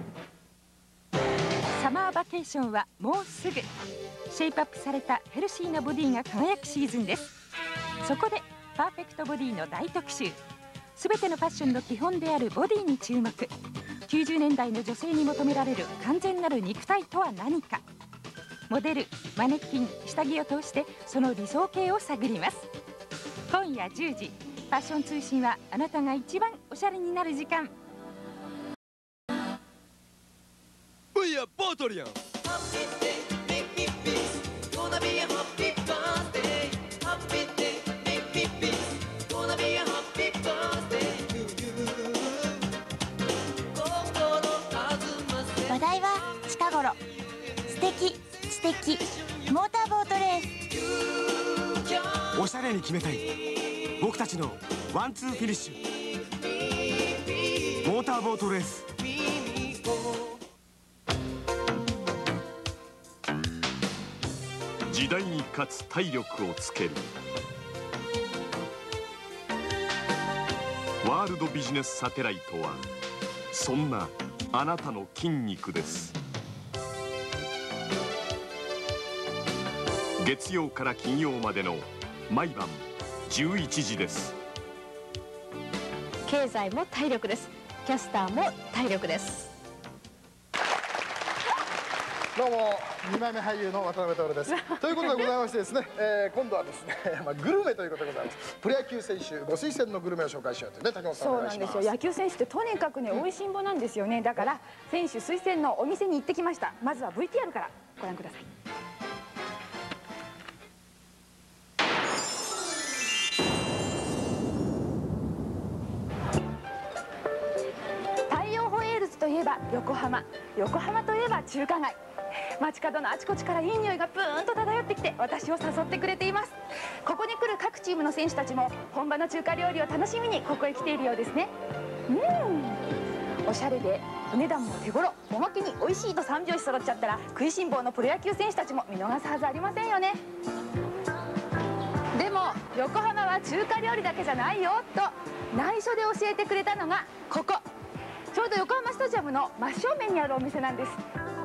サマーバケーションはもうすぐ。シェイプアップされたヘルシーなボディが輝くシーズンです。そこでパーフェクトボディの大特集。すべてのファッションの基本であるボディに注目。90年代の女性に求められる完全なる肉体とは何か。モデル、マネキン、下着を通してその理想形を探ります。今夜10時、ファッション通信はあなたが一番おしゃれになる時間。 おいやバートリアン。 話題は近頃。素敵知的モーターボートレース。 おしゃれに決めたい僕たちのワンツーフィニッシュ。モーターボートレース。 時代に勝つ体力をつけるワールドビジネスサテライトはそんなあなたの筋肉です。月曜から金曜までの毎晩11時です。 経済も体力です。キャスターも体力です。 どうも2枚目俳優の渡辺徹ですということでございましてですね、今度はですね、グルメということでございます。プロ野球選手ご推薦のグルメを紹介しようというね、竹本さんお願いします。 そうなんですよ。野球選手ってとにかくね、美味しんぼなんですよね。だから選手推薦のお店に行ってきました。まずは VTR からご覧ください。太陽ホエールズといえば横浜、横浜といえば中華街。街角のあちこちからいい匂いがブーンと漂ってきて私を誘ってくれています。ここに来る各チームの選手たちも本場の中華料理を楽しみにここへ来ているようですね。おしゃれでお値段も手頃、おまけに美味しいと3拍子揃っちゃったら食いしん坊のプロ野球選手たちも見逃すはずありませんよね。でも横浜は中華料理だけじゃないよと内緒で教えてくれたのがここ、ちょうど横浜スタジアムの真正面にあるお店なんです。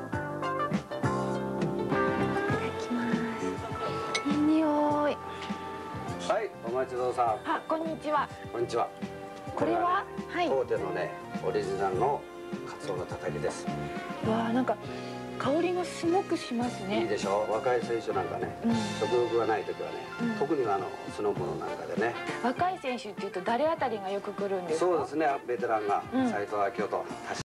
はい、お待ちどうさん。 あ、こんにちは。 こんにちは。 これは、はい。 当店のね、オリジナルのカツオのたたきです。 わあ、なんか香りがすごくしますね。 いいでしょう。若い選手なんかね、食欲がない時はね、特に酢の物なんかでね。 若い選手っていうと誰あたりがよく来るんですか？ そうですね、ベテランが斉藤明夫と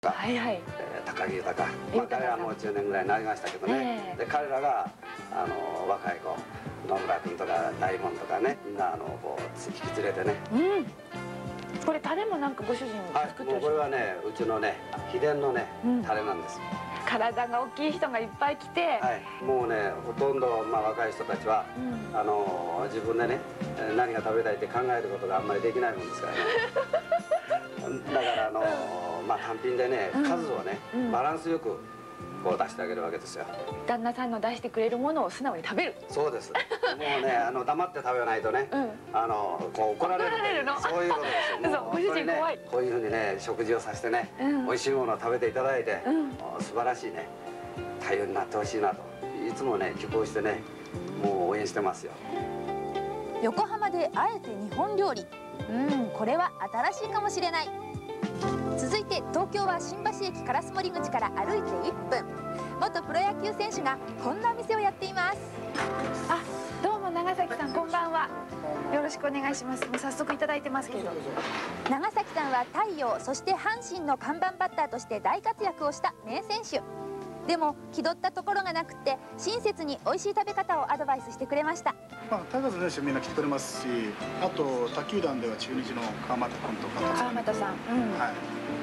はいはい、 高木豊、彼らもう10年ぐらいになりましたけどね、で彼らが若い子、野村君とか大門とかね、みんなこう引き連れてね。 これタレもなんかご主人作ってる。 これはね、うちのね秘伝のねタレなんです。 体が大きい人がいっぱい来て、 もうねほとんど若い人たちは自分でね何が食べたいって考えることがあんまりできないもんですからね。だから単品でね数をねバランスよくこう出してあげるわけですよ。 旦那さんの出してくれるものを素直に食べる。 そうです。もうね黙って食べないとねこう怒られるの。そういうことですよ。 ご主人怖い。 こういうふうにね食事をさせてね美味しいものを食べていただいて素晴らしいね太陽になってほしいなといつもね希望してねもう応援してますよ。 横浜であえて日本料理、これは新しいかもしれない。続いて東京は新橋駅烏森口から歩いて1分、元プロ野球選手がこんなお店をやっています。あ、どうも長崎さん、こんばんは。よろしくお願いします。もう早速いただいてますけど。長崎さんは太陽、そして阪神の看板バッターとして大活躍をした名選手。でも気取ったところがなくて親切に美味しい食べ方をアドバイスしてくれました。 タイガースの選手みんな来てくれますし、あと他球団では中日の川又君とか川又さん、 はい。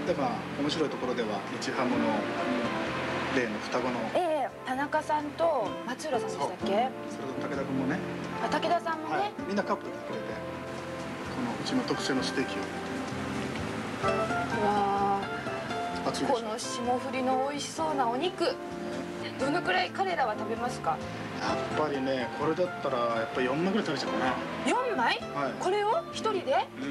で面白いところでは日ハムの例の双子の田中さんと松浦さんでしたっけ？それと武田君もね。 武田さんもね。 みんなカップルで来てくれて、このうちの特製のステーキを。 うわー。この霜降りの美味しそうなお肉、どのくらい彼らは食べますか？ やっぱりね、これだったらやっぱり4枚ぐらい食べちゃうかな。 4枚？はい、これを1人で？う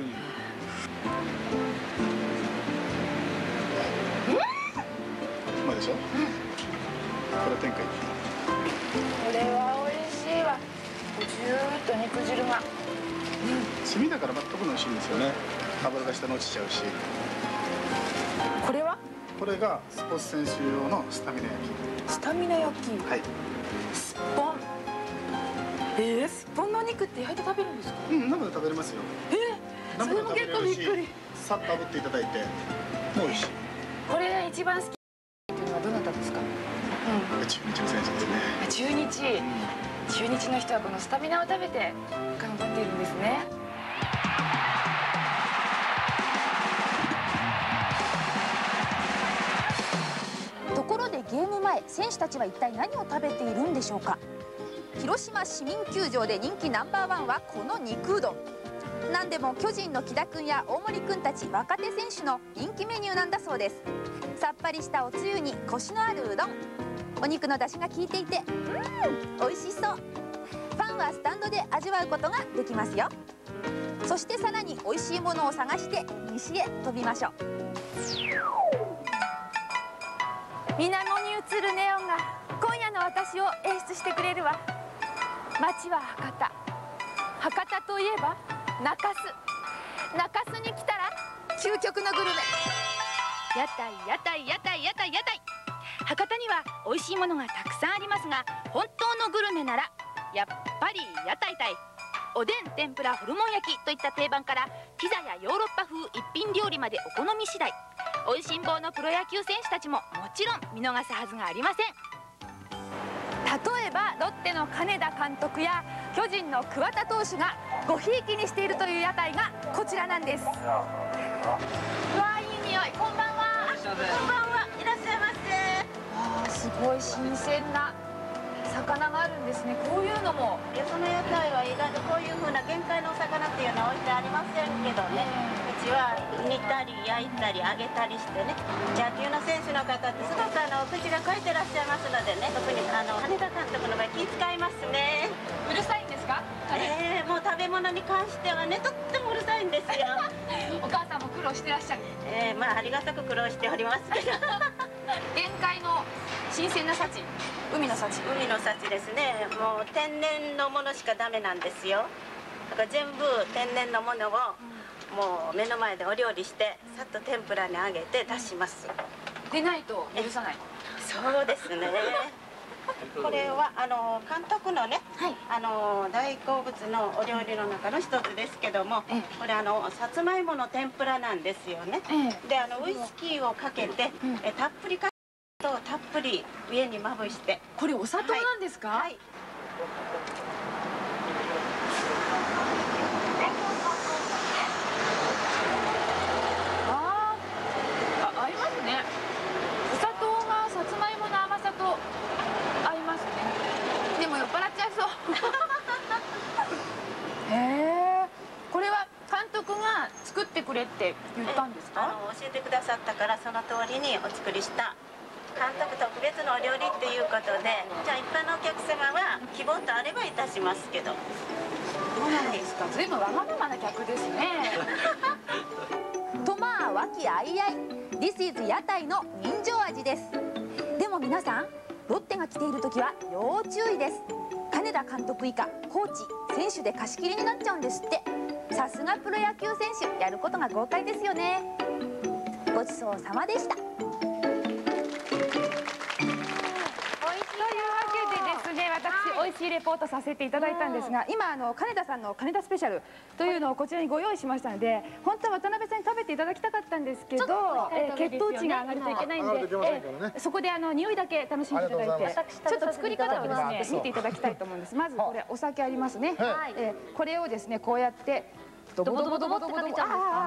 まいでしょ？これ天下一品。 これは美味しいわ。ジューッと肉汁が。 炭だから特に美味しいんですよね。油が下に落ちちゃうし。 これは？ これがスポーツ選手用のスタミナ焼き。 スタミナ焼き。 はい。 スッポン。スッポンのお肉って焼いて食べるんですか？ 生で食べれますよ。 それも結構びっくり。 さっと炙っていただいて、もう美味しい。 これ一番好きっていうのはどなたですか？ 中日の選手です中ね。 日の人はこのスタミナを食べて頑張っているんですね。ところでゲーム前、選手たちは一体何を食べているんでしょうか。広島市民球場で人気ナンバー1はこの肉うどん。何でも巨人の木田君や大森君たち若手選手の人気メニューなんだそうです。さっぱりしたおつゆにコシのあるうどん、お肉の出汁が効いていて美味しそう。ファンはスタンドで味わうことができますよ。そしてさらに美味しいものを探して西へ飛びましょう。水面に映るネオンが今夜の私を演出してくれるわ。街は博多。博多といえば中洲に来たら究極のグルメ。 屋台屋台屋台屋台屋台。博多には美味しいものがたくさんありますが、本当のグルメならやっぱり屋台台。おでん、天ぷら、ホルモン焼きといった定番からピザやヨーロッパ風一品料理までお好み次第。美味しん坊のプロ野球選手たちももちろん見逃すはずがありません。 例えばロッテの金田監督や巨人の桑田投手がごひいきにしているという屋台がこちらなんです。うわー、いい匂い。こんばんは。こんばんは。いらっしゃいませ。わー、すごい新鮮な魚があるんですね。こういうのも。 その屋台は意外とこういう風な限界のお魚っていうのは置いてありませんけどね、うちは煮たり焼いたり揚げたりしてね、野球の選手の方ってすごく口が肥えてらっしゃいますのでね、特に羽田監督の場合気遣いますね。 うるさいんですか？ もう食べ物に関してはね、とってもうるさいんですよ。 お母さんも苦労してらっしゃる。 まあありがたく苦労しておりますけど。 限界の新鮮な幸、海の幸。 海の幸ですね。もう天然のものしかダメなんですよ。だから全部天然のものをもう目の前でお料理してさっと天ぷらに揚げて出します。 でないと許さない。 そうですね。 これは監督のね、大好物のお料理の中の一つですけども、これさつまいもの天ぷらなんですよね。でウイスキーをかけて、たっぷりかけとたっぷり上にまぶして。 これお砂糖なんですか？はい。合いますね。お砂糖がさつまいもの甘さと合いますね。でも酔っ払っちゃいそう。へえ。これは監督が作ってくれって言ったんですか？ 教えてくださったからその通りにお作りした。監督特別のお料理っていうことで、じゃあ一般のお客様は希望とあればいたしますけど。 そうなんですか。ずいぶんわがままな客ですね。 とまあ和気あいあい This is 屋台の人情味です。でも皆さん、ロッテが来ている時は要注意です。金田監督以下コーチ選手で貸し切りになっちゃうんですって。さすがプロ野球選手、やることが豪快ですよね。ごちそうさまでした。 美味しいレポートさせていただいたんですが、今金田さんの金田スペシャルというのをこちらにご用意しましたので、本当は渡辺さんに食べていただきたかったんですけど、血糖値が上がるといけないんで、そこで匂いだけ楽しんでいただいて、ちょっと作り方をですね見ていただきたいと思うんです。まずこれお酒ありますね。これをですねこうやってドボドボドボドボドボ、すごい、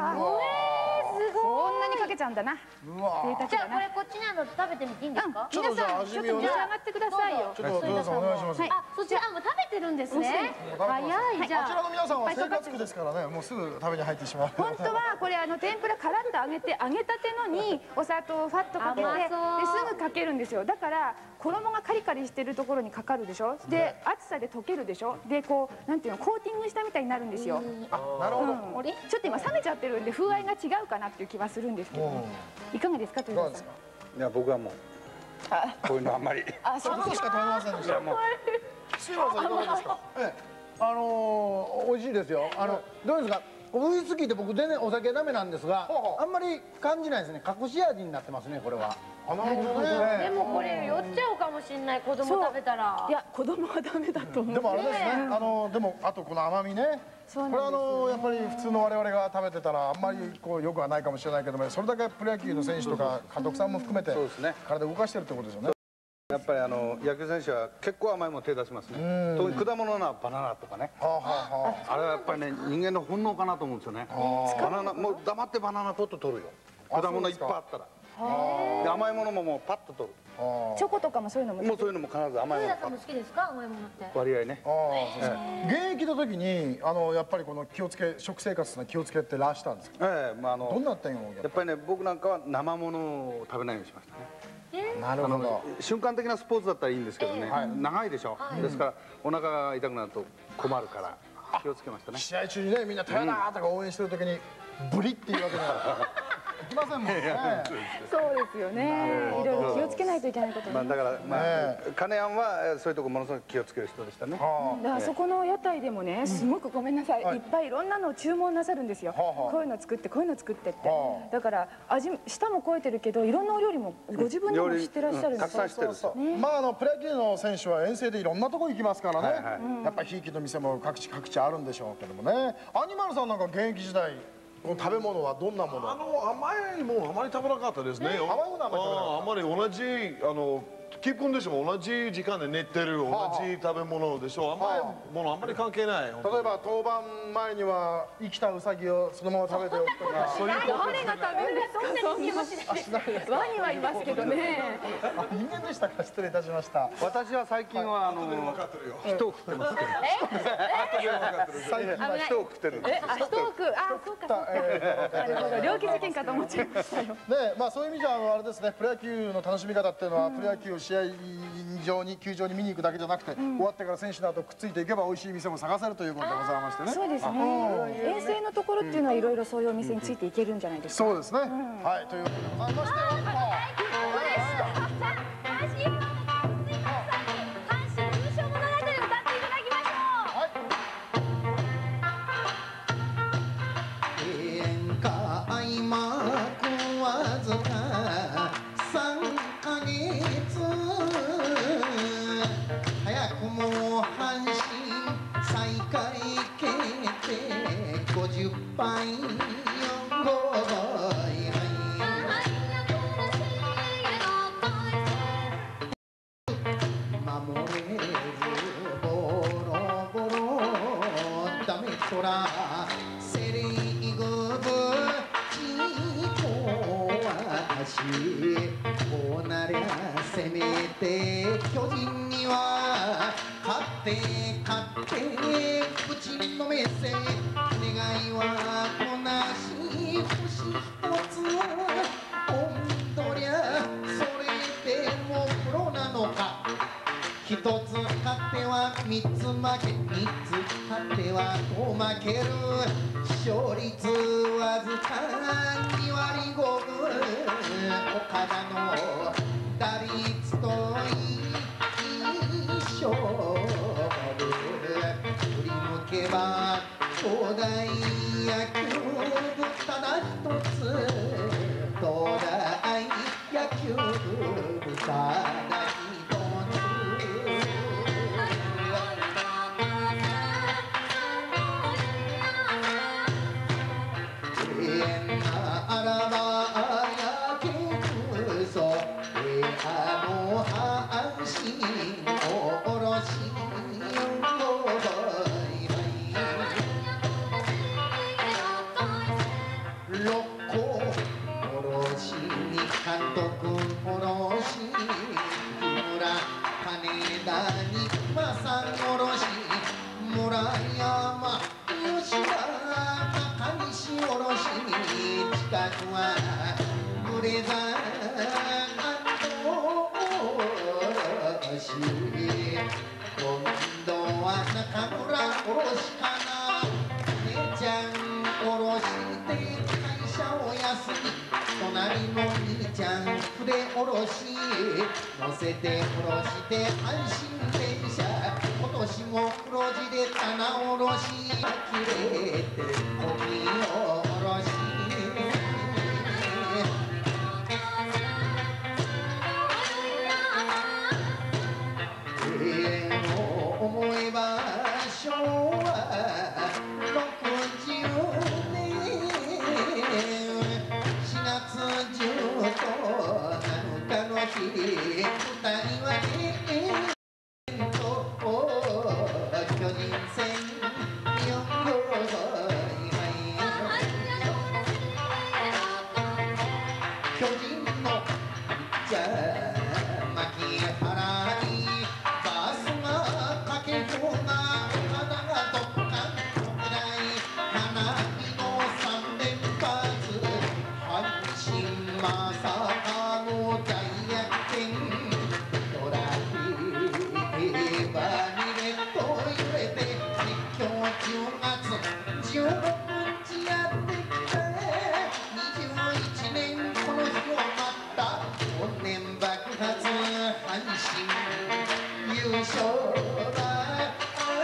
こんなにかけちゃうんだな。 じゃあこれこっちにあるの食べてみていいんですか？ 皆さんちょっと召し上がってくださいよ。 ちょっとお願いします。そちらもう食べてるんですね。早い。じゃああちらの皆さんは生活苦ですからね、もうすぐ食べに入ってしまう。 本当はこれ天ぷらカラッと揚げて揚げたてのにお砂糖をファッとかけてですぐかけるんですよ。だから衣がカリカリしてるところにかかるでしょ。で熱さで溶けるでしょ。でこうなんていうのコーティングしたみたいになるんですよ。 なるほど。 ちょっと今冷めちゃってるんで風合いが違うかなっていう気はするんですけど、いかがですか豊田さん。 いや僕はもうこういうのあんまり。 そうしか食べませんでした。シーワさんいかがですか？ 美味しいですよ。どうですか？ウイスキーって僕全然お酒ダメなんですが、あんまり感じないですね。隠し味になってますねこれは。 なるほどね。でもこれ酔っちゃうかもしれない、子供食べたら。 いや子供はダメだと思う。 でもあれですね。でもあとこの甘みね。これやっぱり普通の我々が食べてたらあんまりこう良くはないかもしれないけども、それだけプロ野球の選手とか監督さんも含めて体動かしてるってことですよね。 やっぱり野球選手は結構甘いもの手出しますね。特に果物なバナナとかね。あれはやっぱりね人間の本能かなと思うんですよね。バナナもう黙ってバナナポッと取るよ。果物いっぱいあったら。で甘いものももうパッと取る。 チョコとかもそういうのも。 もうそういうのも必ず甘いもの。 豊田さんも好きですか？甘いものって。 割合ね。 現役の時にやっぱりこの気をつけ食生活の気をつけてらしたんですか？どんな点を？ やっぱりね僕なんかは生ものを食べないようにしましたね。 なるほど。 瞬間的なスポーツだったらいいんですけどね、長いでしょ。ですからお腹が痛くなると困るから気をつけましたね。 試合中にねみんなトヨタとか応援してる時にブリっていうわけにはいきませんもんね。 そうですよね。いろいろ気をつけないといけないことね。 だから金谷はそういうとこものすごく気をつける人でしたね。 だからそこの屋台でもねすごくごめんなさい、いっぱいいろんなのを注文なさるんですよ。こういうの作ってこういうの作ってって。だから舌も超えてるけどいろんなお料理もご自分でも知ってらっしゃるんです。 たくさん知ってるんですよ。 まあプロ野球の選手は遠征でいろんなとこ行きますからね。やっぱりひいきの店も各地あるんでしょうけどもね。アニマルさんなんか現役時代この食べ物はどんなもの？ 甘いもんあまり食べなかったですね。 甘いものはあまり同じキープコンディションも同じ時間で寝てる同じ食べ物でしょ。甘いものあんまり関係ない。例えば登板前には生きたウサギをそのまま食べておくとか。 そういうこと。誰が食べるんですか？そんなにワニはいますけどね。 人間でしたか？失礼いたしました。 私は最近は人を食ってますけど。最近は人を食ってる。 人を食う。そうか。なるほど。猟奇事件かと思っちゃいましたよ。 ね、まあそういう意味じゃあれですね。プロ野球の楽しみ方っていうのはプロ野球試合球場に見に行くだけじゃなくて、終わってから選手などくっついていけば美味しい店も探せるということでございましてね。 そうですね。遠征のところっていうのはいろいろそういうお店についていけるんじゃないですか。 そうですね。はい、ということでございまして 3ヶ月せめて巨人には勝って口の目線願いはこなし星一つ本当りゃそれでもプロなのか一つ勝っては三つ負け三つ勝っては5負ける勝率わずか2割5分岡田の打率と一緒振り向けば東大野球部ただ一つ東大野球部ただ一つあらばやけくそ阪神おろし六甲おろしに監督おろし木村金田に馬さんおろし村山吉田中西おろし近くはブレザーおろし今度は中村おろしかな姉ちゃんおろして会社お休み隣の兄ちゃん筆おろし乗せておろして阪神電車今年も黒字で棚おろし切れてゴミおろし思えば昭和60年4月10と7日の日二人は巨人戦4号巨人のピッチャー牧原にバスがかけ子が岡田がどっか国内花火の3連発阪神まさかの大逆転ドラフトバーにレッド揺れて実況10月16日やってきた21年この日を待った本年爆発阪神優勝は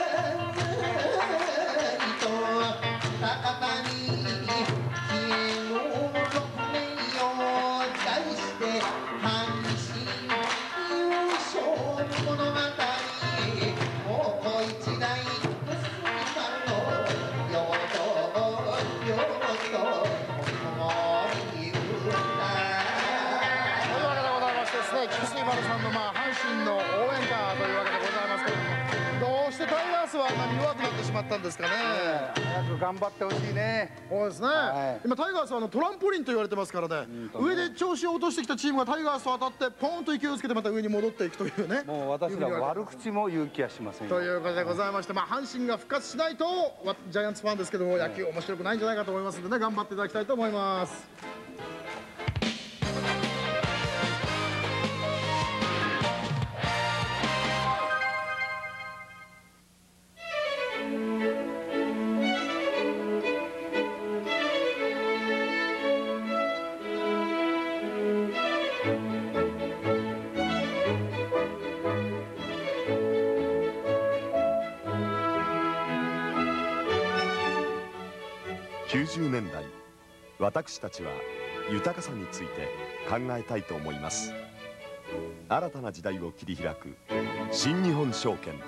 と高田に消えの6年を題して阪神優勝物語もうこ一代菊水丸さんの阪神の応援歌というわけでございますけれども、どうしてタイガースはあんなに弱くなってしまったんですかね。 早く頑張ってほしいね。 そうですね、今タイガースはトランポリンと言われてますからね、上で調子を落としてきたチームがタイガースと当たってポーンと勢いをつけてまた上に戻っていくというね。 もう私ら悪口も言う気はしませんということでございまして、阪神が復活しないとジャイアンツファンですけども野球面白くないんじゃないかと思いますのでね、頑張っていただきたいと思います。 90年代、私たちは豊かさについて考えたいと思います。新たな時代を切り開く新日本証券。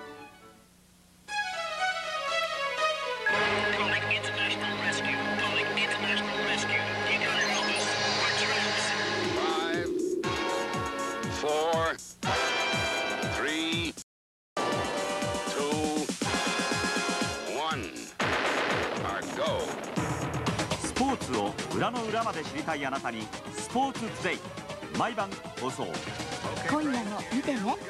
スポーツを裏の裏まで知りたいあなたにスポーツトゥデイ毎晩放送。 今夜みてね。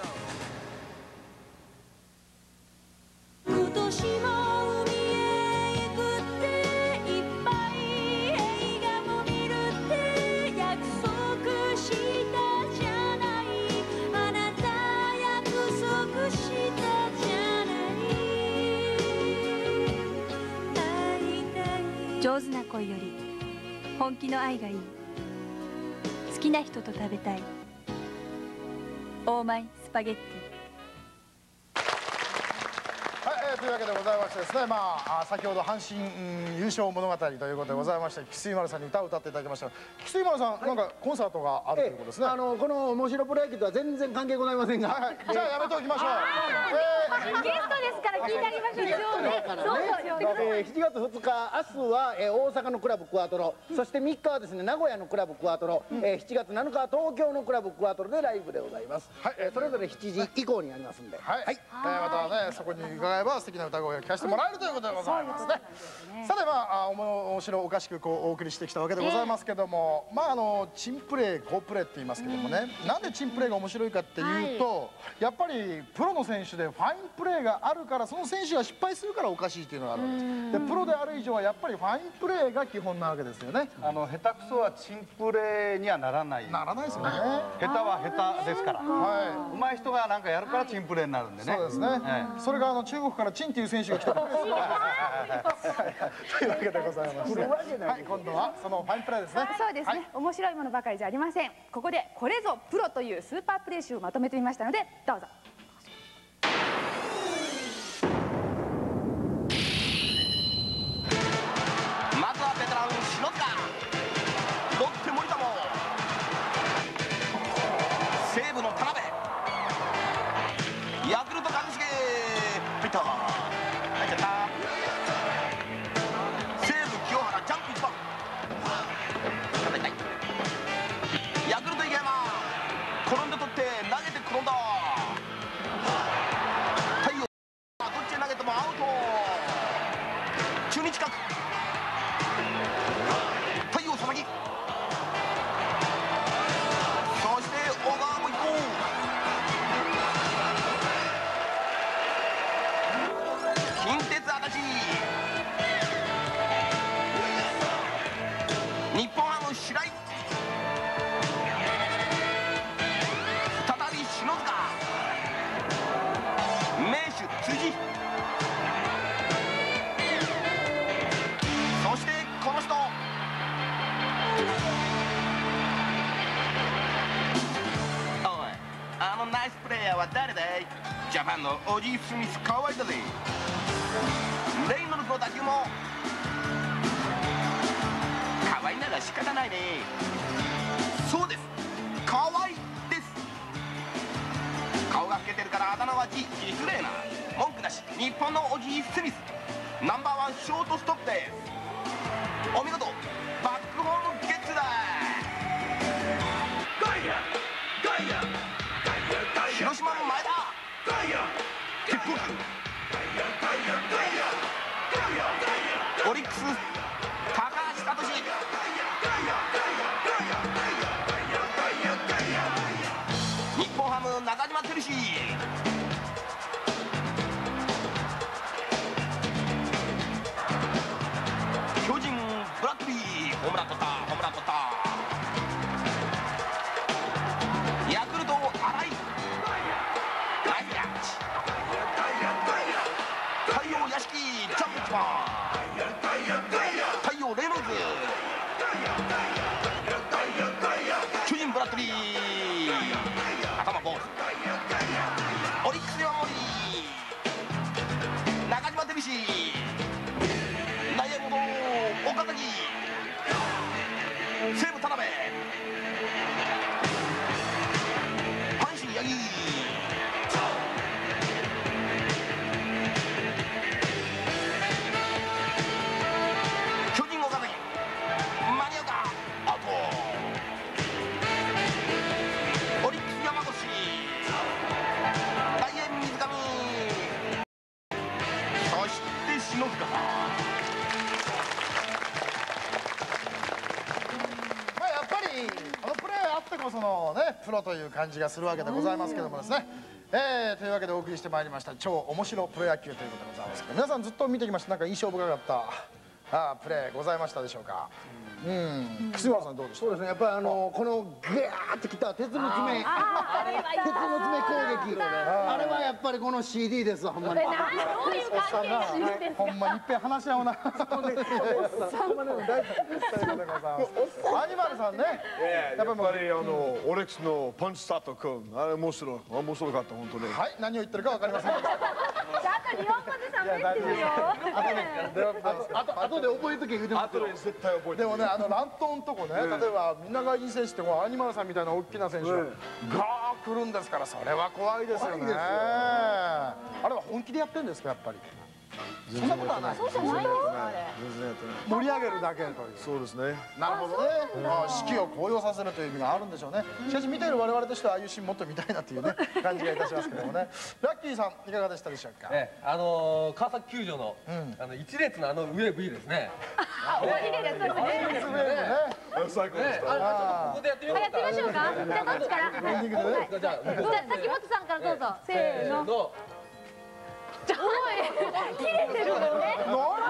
上手な恋より本気の愛がいい。好きな人と食べたいオーマイスパゲッティ。 というわけでございましてですね、先ほど阪神優勝物語ということでございまして、菊水丸さんに歌を歌っていただきました。菊水丸さん、なんかコンサートがあるということですね。 この面白プロ野球とは全然関係ございませんが、 じゃあやめておきましょう。 ゲストですから聞いてあげましょうよ。 7月2日、明日は大阪のクラブクワトロ、そして3日はですね名古屋のクラブクワトロ、7月7日は東京のクラブクワトロでライブでございます。それぞれ7時以降にありますんで、 またねそこに伺えば素敵な歌声を聞かせてもらえるということでございますね。さて面白おかしくお送りしてきたわけでございますけども、チンプレー好プレーって言いますけどもね、なんでチンプレーが面白いかっていうと、やっぱりプロの選手でファインプレーがあるから、その選手が失敗するからおかしいっていうのがあるわけです。でプロである以上はやっぱりファインプレーが基本なわけですよね。 下手くそはチンプレーにはならない。 ならないですよね。 下手は下手ですから。うまい人がなんかやるからチンプレーになるんでね。 そうですね。それが中国からチンっていう選手が来たというわけでございまして、今度はそのファインプレーですね。 そうですね。面白いものばかりじゃありません。ここでこれぞプロというスーパープレー集をまとめてみましたので、どうぞ。 まずはベテラン篠塚、ロッテ森田も、西武の田辺、ヤクルト一茂、ピッター入っちゃった。西武清原ジャンプ1番、ただ痛い。ヤクルト池山、転んで取って投げて転んだ。太陽どっちへ投げてもアウト。中日角、太陽佐々木、そして小川も行こう。近鉄足立、日本ハム白井、再び篠塚、名手辻、そしてこの人、おい、あのナイスプレーヤーは誰だい？ジャパンのオジー・スミス河合だぜ。レイノルズの打球も河合なら仕方ないね。そうです、河合です。顔が老けてるからあだ名は失礼な。文句なし、日本のオジー・スミス、ナンバーワンショートストップです。お見事、バックホームゲッツだ。広島の前田、鉄砲球、オリックス高橋聡、日本ハム中島照志、巨人ブラッドリー、ホームラン取った、ホームラン取った。ヤクルト新井、ナイスキャッチ。太陽屋敷ジャンプ1番、太陽レイノルズ、巨人ブラッドリー頭坊主、オリックス山森、中島照志、内野ゴロ岡崎、 ろという感じがするわけでございますけどもですね。というわけでお送りしてまいりました超面白プロ野球ということでございますけど、皆さんずっと見てきました。なんか印象深かったプレーございましたでしょうか。岸村さんどうでした？ そうですね、やっぱりこのグワーってきた鉄の爪攻撃、あれはやっぱりこの CD です。ほんまに。 どういう関係なんですか？ ほんまにいっぺん話し合おうな。アニマルさんね。 やっぱりオレックスのパンチスタート君、あれ面白かった本当に。 はい、何を言ってるかわかりません。 ちゃんと日本語で喋ってるよ。 あとで覚えとけ言うてますよ。 絶対覚えて。 でもね、乱闘のとこね、例えばみんながいい選手ってアニマルさんみたいな大きな選手がガー来るんですから、それは怖いですよね。あれは本気でやってるんですか、やっぱり。そんなことはない。 そうじゃないよ。 盛り上げるだけという。 そうですね。 なるほどね。士気を高揚させるという意味があるんでしょうね。しかし見ている我々としてはああいうシーンもっと見たいなというね感じがいたしますけどもね。ラッキーさんいかがでしたでしょうか。 川崎球場の一列のウェーブいいですね。 最高でした。 ここでやってみましょうか。 やってみましょうか。じゃあどっちから？じゃあ滝本さんからどうぞ。せーの。おい、切れてるのね。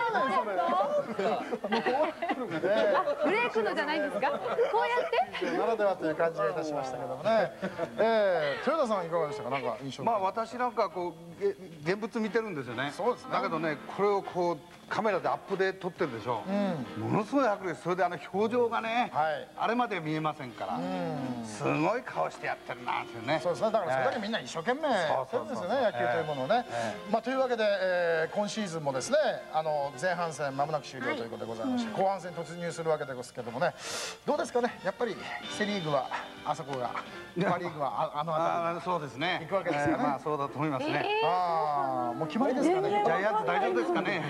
ブレイクのじゃないんですか。こうやって。 ならではという感じがいたしましたけどもね。豊田さんいかがでしたか。なんか印象。 まあ私なんかこう現物見てるんですよね。 そうですね。 だけどね、これをこうカメラでアップで撮ってるでしょ。ものすごい迫力。それで表情がね、あれまで見えませんから、すごい顔してやってるなっていうね。 そうですね。だからそれだけみんな一生懸命やってるんですよね、野球というものをね。まあというわけで今シーズンもですね、前半戦まもなく終了ということでございまして、後半戦突入するわけですけどもね、どうですかね。やっぱりセリーグはあそこが、パリーグは辺り。 そうですね。 行くわけですよね。 まあそうだと思いますね。 もう決まりですかね。 ジャイアンツ大丈夫ですかね。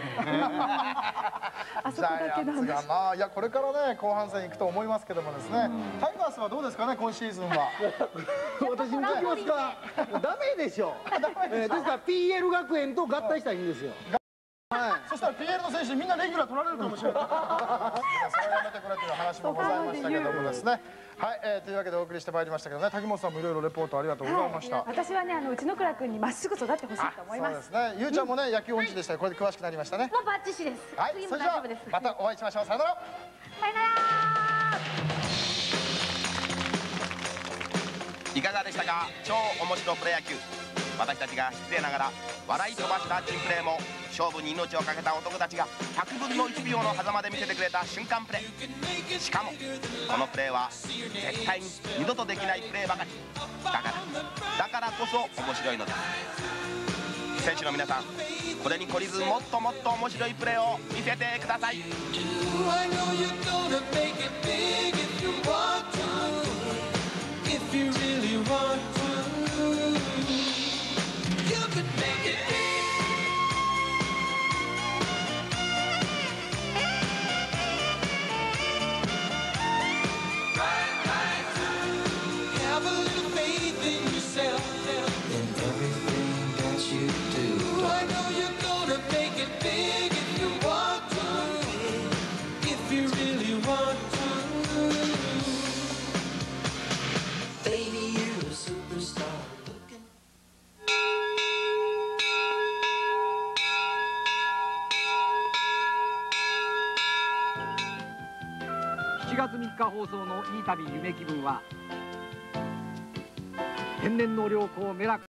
ジャイアンツがまあ、いやこれからね後半戦行くと思いますけどもですね。タイガースはどうですかね、今シーズンは。 私に聞きますか。ダメでしょ。ですから PL 学園と合体したらいいんですよ。 そしたら PL の選手みんなレギュラー取られるかもしれない。それはやめてくれという話もございましたけどもですね。はい、というわけでお送りしてまいりましたけどね、滝本さんもいろいろレポートありがとうございました。 私はね、内野倉君にまっすぐ育ってほしいと思います。 そうですね。ゆうちゃんもね、野球音痴でしたが、これで詳しくなりましたね。 もうバッチシです。 はい、それじゃあまたお会いしましょう。さよなら。 さよなら。 いかがでしたか。超面白プロ野球。私たちが失礼ながら笑い飛ばした珍プレーも、勝負に命を懸けた男たちが100分の1秒の狭間で見せてくれた瞬間プレー。しかもこのプレーは絶対に二度とできないプレーばかりだからこそ面白いのです。選手の皆さん、これに懲りずもっともっと面白いプレーを見せてください。 7月3日放送のいい旅夢気分は、天然の良港メラク